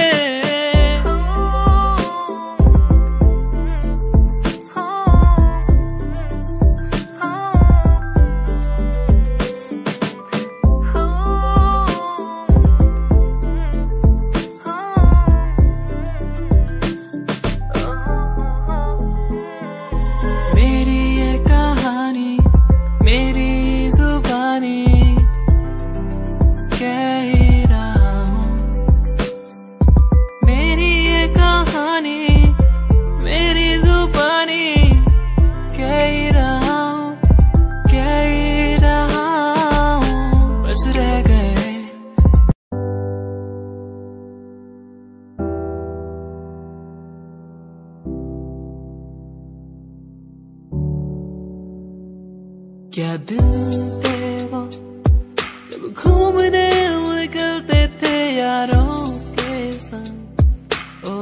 क्या दिन थे वो जब घूमने निकलते थे यारों के संग, ओ,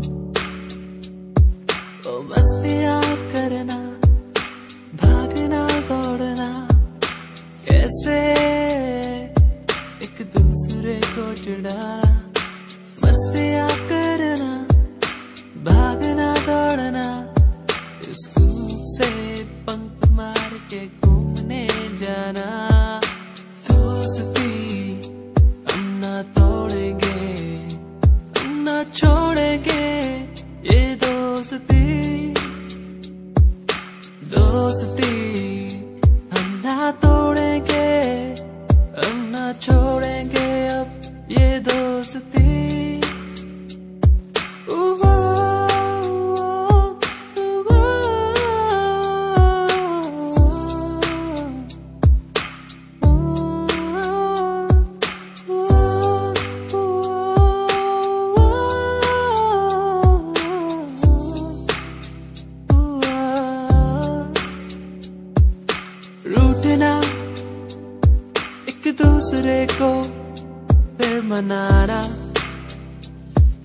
ओ मस्तियाँ करना, भागना दौड़ना, कैसे एक दूसरे को चिढ़ाना, मस्तियाँ करना, भागना दौड़ना, स्कूल से पंख मार के घूमने जाना। दोस्ती हम ना तोड़ेंगे, हम ना छोड़ेंगे ये दोस्ती, दोस्ती हम ना तोड़ेंगे, हम ना छोड़ेंगे अब ये दोस्ती। एक दूसरे को फिर मनाना,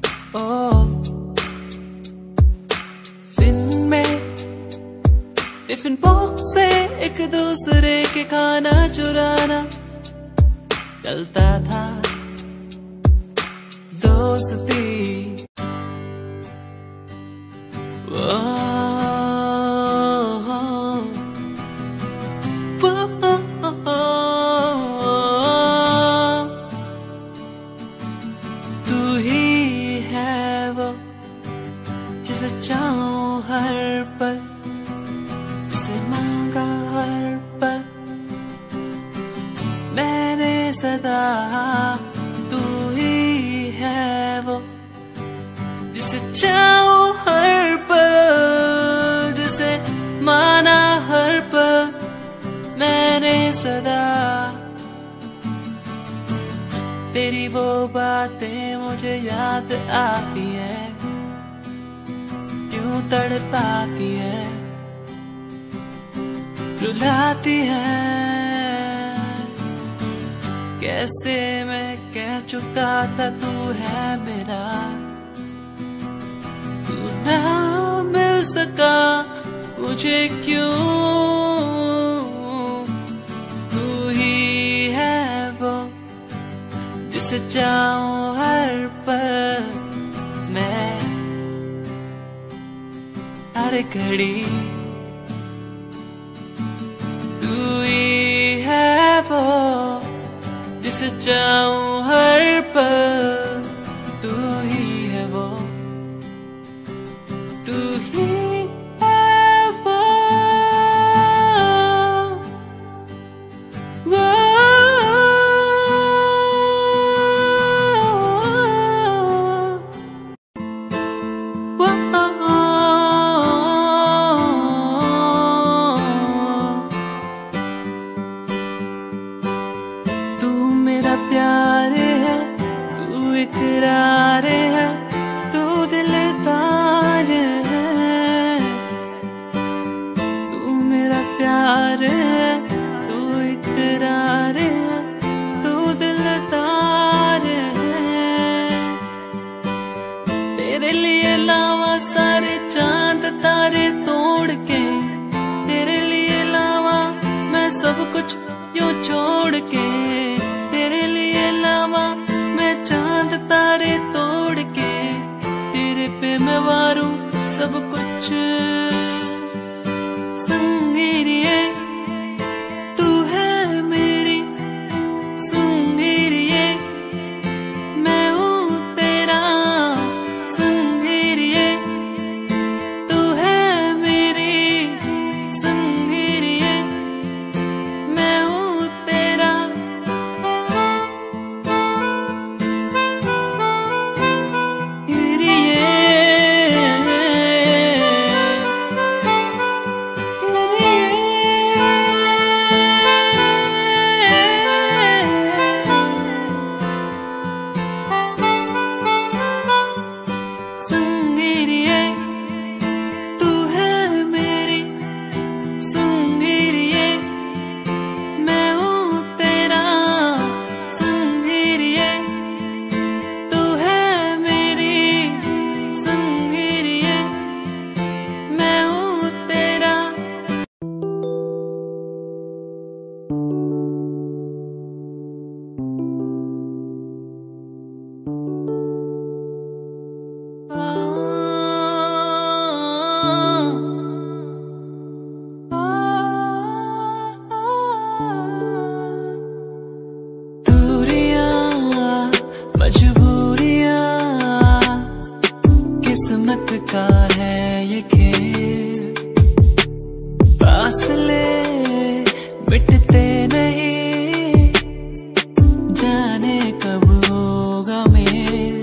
ओ दिन में टिफिन बॉक्स से एक दूसरे के खाना चुराना चलता था दोस्ती। वो, वो, वो, तू ही है वो जिसे चाहूं हर पल, जिसे मांगा हर पल मैंने सदा। तू ही है वो जिसे चाहूं हर पल, जिसे माना हर पल मैंने सदा। तेरी वो बातें मुझे याद आती है, क्यों तड़पाती है, रुलाती है। कैसे मैं कह चुका था तू है मेरा, तू ना मिल सका मुझे क्यों। तू ही है वो जिसे चाहूं हर पल मैं, हर घड़ी। तू ही है वो जिसे चाहूं हर पल, तू ही है वो, तू ही है वो, वो, वो, तू मेरा प्यार है, तू इकरार है, तू दिलदार है। तू मेरा प्यार है, तू इकरार है, तू दिलदार है। तेरे लिए लावा सारे चांद तारे तोड़ के, तेरे लिए लावा मैं सब कुछ यूं छोड़ के। तेरे लिए लावा मैं चांद तारे तोड़ के, तेरे पे मैं वारूं सब कुछ। संगीरिये तू है मेरी, संगीरिये मैं हूँ तेरा। संगीरिये तू है मेरी, संगीरिये मैं हूँ तेरा। संगीरिये तू है मेरी, संगीरिये मैं हूँ तेरा। संगीरिये तू है मेरी, संगीरिये मैं हूँ तेरा। दूरियां मजबूरियां किस्मत का है ये खेल, फासले मिटते नहीं जाने कब होगा मेल।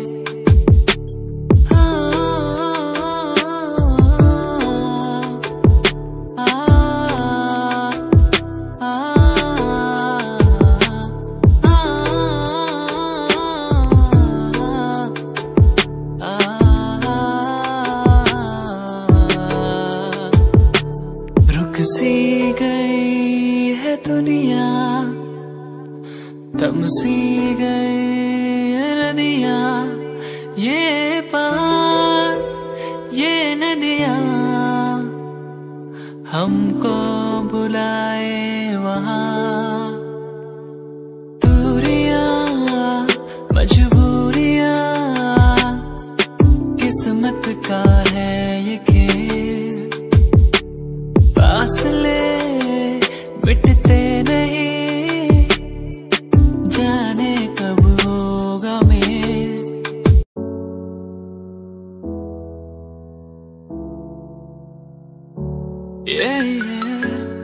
रुक सी गई है दुनिया, थम सी गई है नदियाँ, ये पहाड़ ये नदियाँ हम को बुलाए वहाँ। दूरियां मजबूरियां किस्मत का है ये खेल, फासले मिटते नहीं, जाने कब होगा मेल। Yeah, yeah.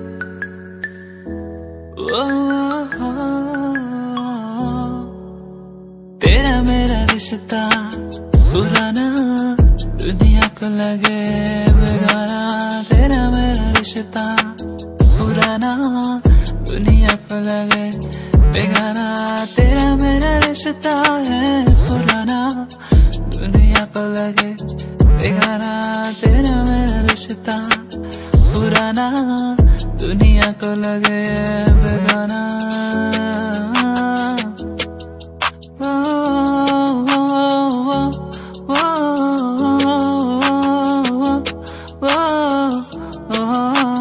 Oh, oh, oh. तेरा मेरा रिश्ता पुराना, दुनिया को लगे बेगाना। तेरा मेरा रिश्ता पुराना, दुनिया को लगे बेगाना। तेरा मेरा रिश्ता है पुराना, दुनिया को लगे बेगाना। तेरा मेरा रिश्ता पुराना, दुनिया को लगे बेगाना। ओ, ओ, ओ, ओ, ओ, ओ, ओ।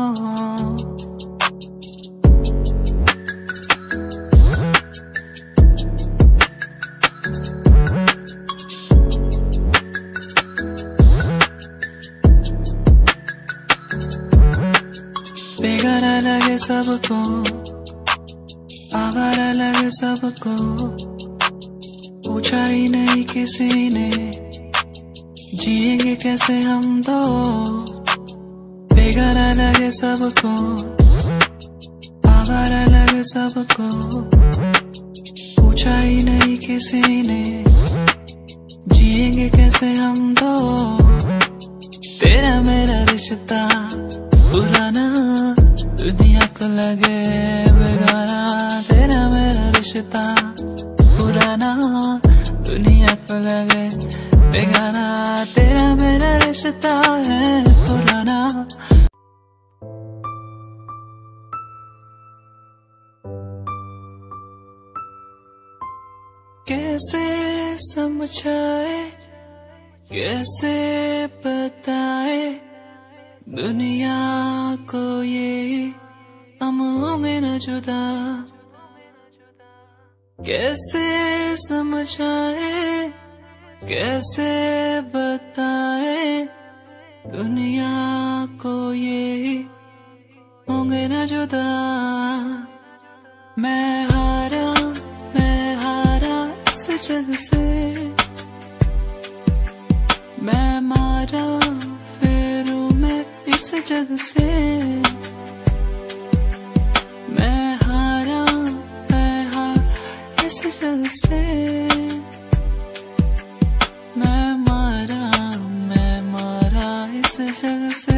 बेगाना लगे सबको, आवारा लगे सबको, पूछा ही नहीं किसी ने जिएंगे कैसे हम दो। बेगाना लगे सबको, आवारा लगे सबको, पूछा ही नहीं किसी ने जिएंगे कैसे हम दो। तेरा मेरा रिश्ता पुराना, दुनिया को लगे बेगाना। तेरा मेरा रिश्ता पुराना, दुनिया को लगे बेगाना। तेरा मेरा रिश्ता है पुराना। कैसे समझाए, कैसे बताए दुनिया को ये हम होंगे न जुदा। कैसे समझाए, कैसे बताए दुनिया को ये होंगे न जुदा। मैं हारा, मैं हारा इस जग से, मैं मारा फेरू मैं इस जग से। मैं हारा, मैं हार इस जग से, मैं मारा, मैं मारा इस जग से।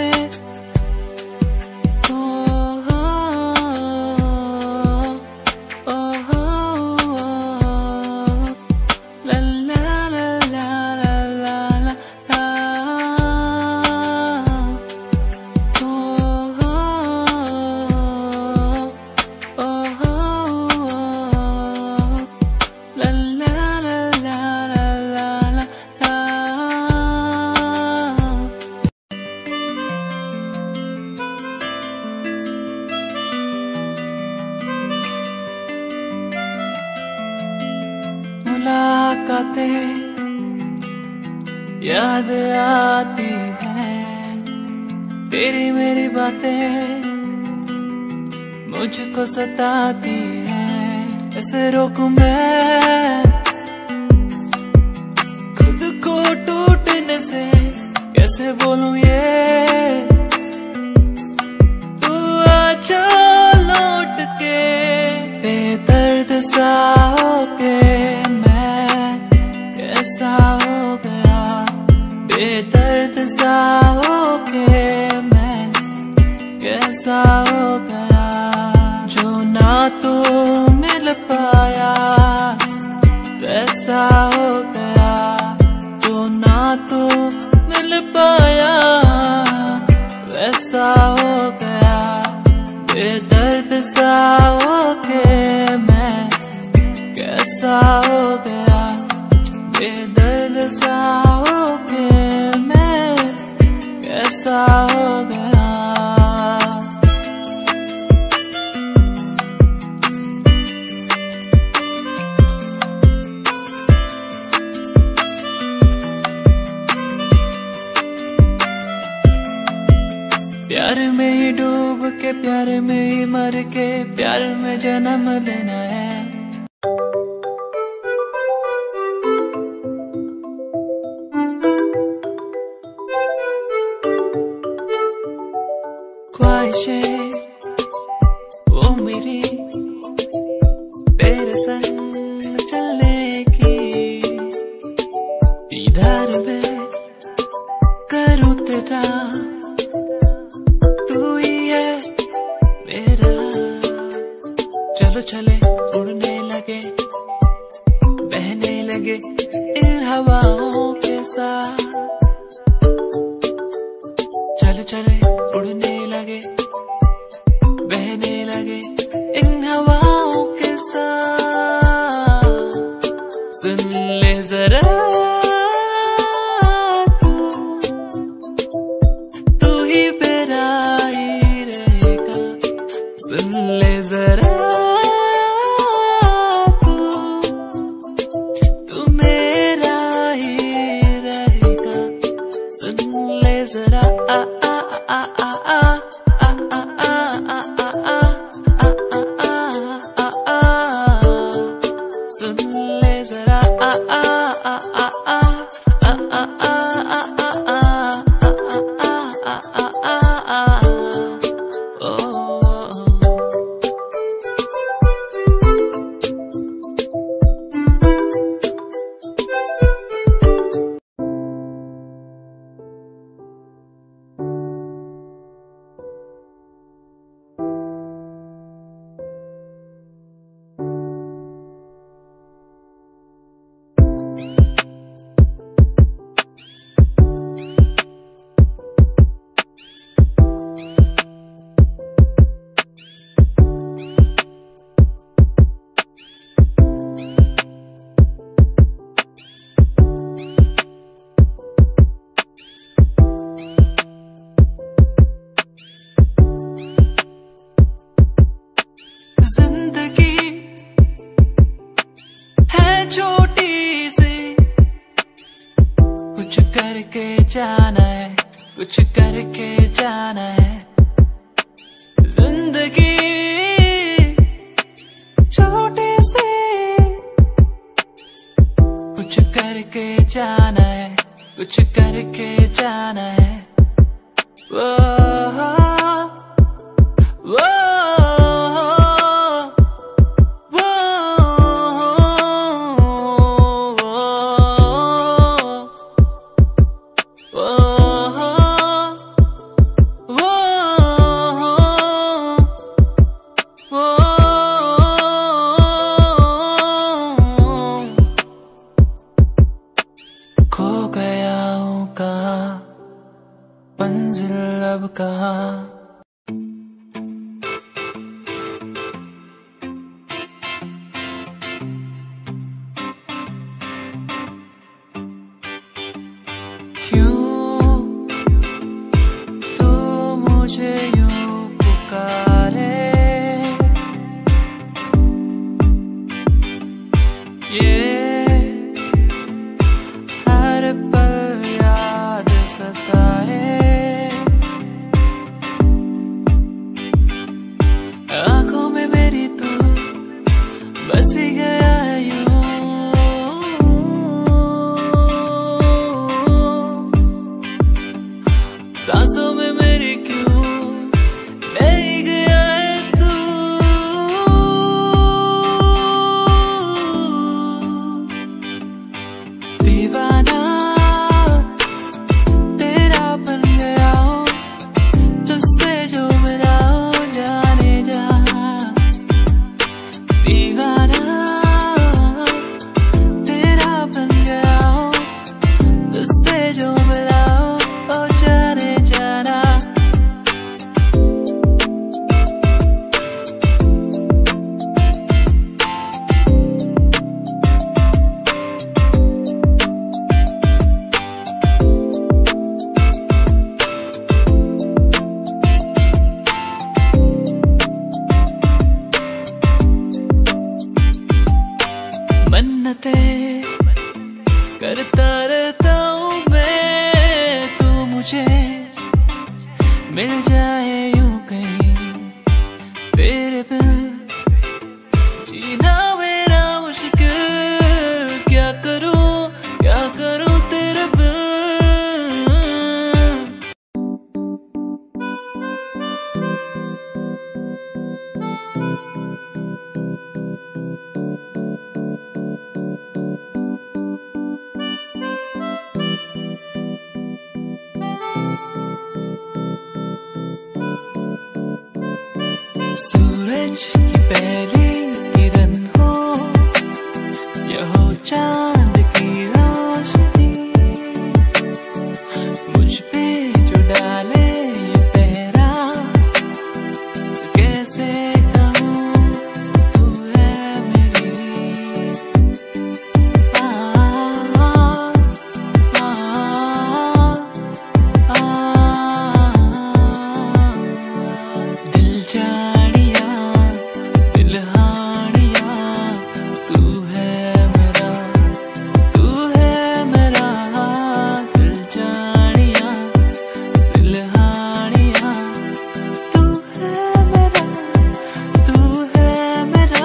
मुलाकातें याद आती हैं, तेरी मेरी बातें मुझको सताती हैं। ऐसे रोकूं मैं खुद को टूटने से, कैसे बोलूं ये तू आजा लौट के। बेदर्द सा होके कैसा हो गया, बेदर्द सा होके मैं कैसा हो गया। जो ना तो मिल पाया वैसा हो गया, जो ना तो मिल पाया वैसा हो गया। बेदर्द सा होके मैं कैसा हो गया, बेदर्द सा होके मैं कैसा हो गया। में ही डूब के, प्यार में ही मर के, प्यार में जन्म लेना है। ख्वाहिशें वो मेरी तेरे संग चलने की, इधर मैं करूँ तेरा, तू ही है मेरा। चलो चले उड़ने लगे, बहने लगे इन हवाओं के साथ। चले चले उड़ने लगे, बहने लगे इन हवाओं के साथ। सुन ले जरा तू, तू ही मेरा ही रहेगा। सुन ले जरा तू, तू मेरा ही रहेगा। सुन ले जरा आ आ आ आ आ जाना है, कुछ करके जाना है। जिंदगी छोटे से कुछ करके जाना है, कुछ करके जाना है। वो वो मंजिल अब कहाँ। क्यों तू मुझे यूं पुकारे, ये हर पल याद सताए। आंखों में मेरी तू बस गया यूं, सांसों में मेरी क्यों नहीं गया है तू। दीवाना तेरा बन गया हूँ, तुझसे जो मिला हूँ जाने जा। दीवाना तेरा बन गया हूँ, तुझसे जो मिला हूँ ओ जाने जाना। मन्नतें करता रहता हूँ मैं, तू मुझे मिल जाए यूं कहीं तेरे बिन जीना मेरा मुश्किल, क्या करूं क्या करूं तेरे बिन। सूरज की पहली किरण हो या हो चांद की रोशनी, मुझ पे जो डाले ये पहरा, कैसे कहूँ तू है मेरी। आ, आ, आ, आ, दिल जानिया दिल हानिया, तू है मेरा तू है मेरा। दिल जानिया दिल हानिया, तू है मेरा तू है मेरा।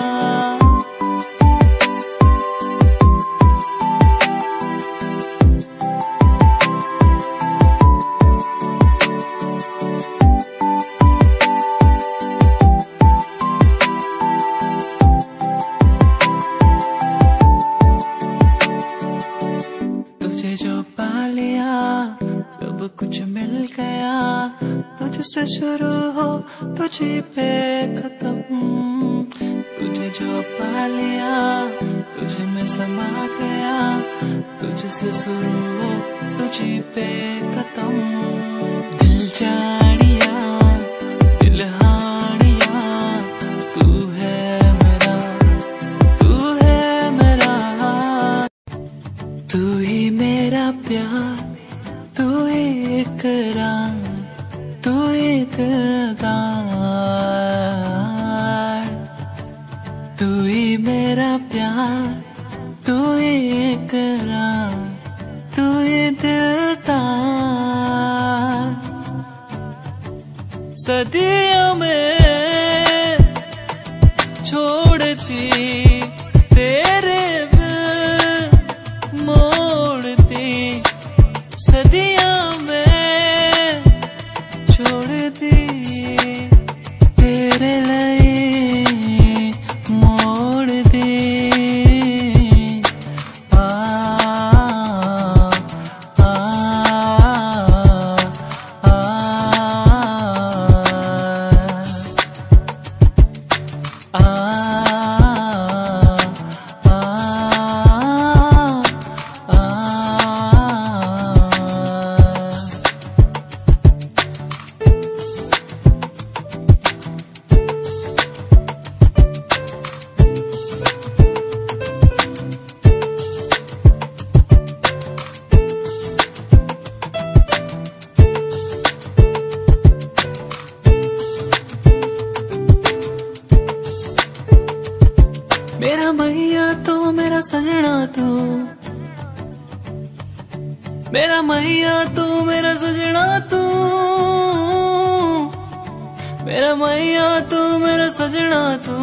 तुझे जो पा लिया सब कुछ मिल गया, तुझसे शुरू हो तुझी पे खत्म। तुझे जो पा लिया तुझे में समा गया, तुझसे शुरू हो तुझी पे खत्म। दिल जानिया दिल हानिया, तू है मेरा तू है मेरा। तू ही मेरा प्यार तू ही इकरार तू ही दिलदार। तू ही मेरा प्यार तू ही इकरार तू ही दिलदार। सदियों में छोड़ती तेरे बिन मोड़ती, सदियों में छोड़ दी तेरे लिए मोड़ दी। आ, आ, आ, आ, आ, आ, मेरा मैया तू मेरा सजना तू, मेरा मैया तू मेरा सजना तू, मेरा मैया तू मेरा सजना तू।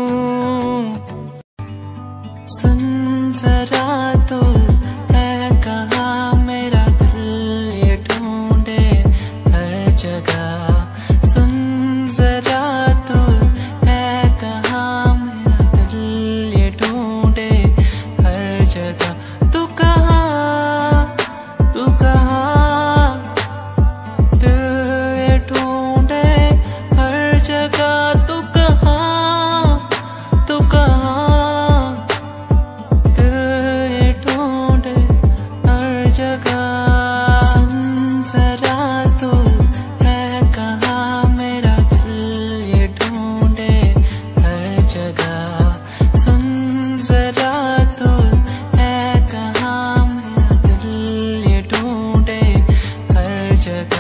सुन जरा तो है कहाँ मेरा दिल ये ढूंढे हर जगह। सुन जरा तो है कहाँ मेरा दिल ये ढूंढे हर जगह। तू कहाँ तू कहाँ दिल ये ढूंढे हर जगह। तू कहाँ तू कहाँ दिल ये ढूंढे हर जगह। सुन जरा तो है कहाँ मेरा दिल ये ढूंढे हर जगह। सुन जरा तो है कहाँ मेरा दिल ये ढूंढे हर जगह।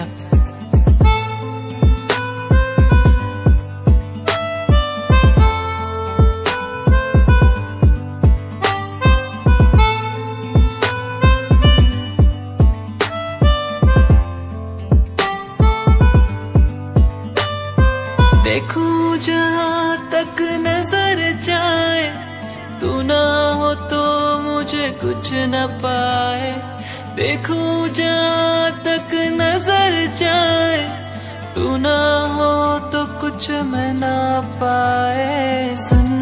जहां तक नजर जाए, तू ना हो तो मुझे कुछ न पाए। देखूं जहां तक नजर जाए, तू ना हो तो कुछ मैं ना पाए। सुन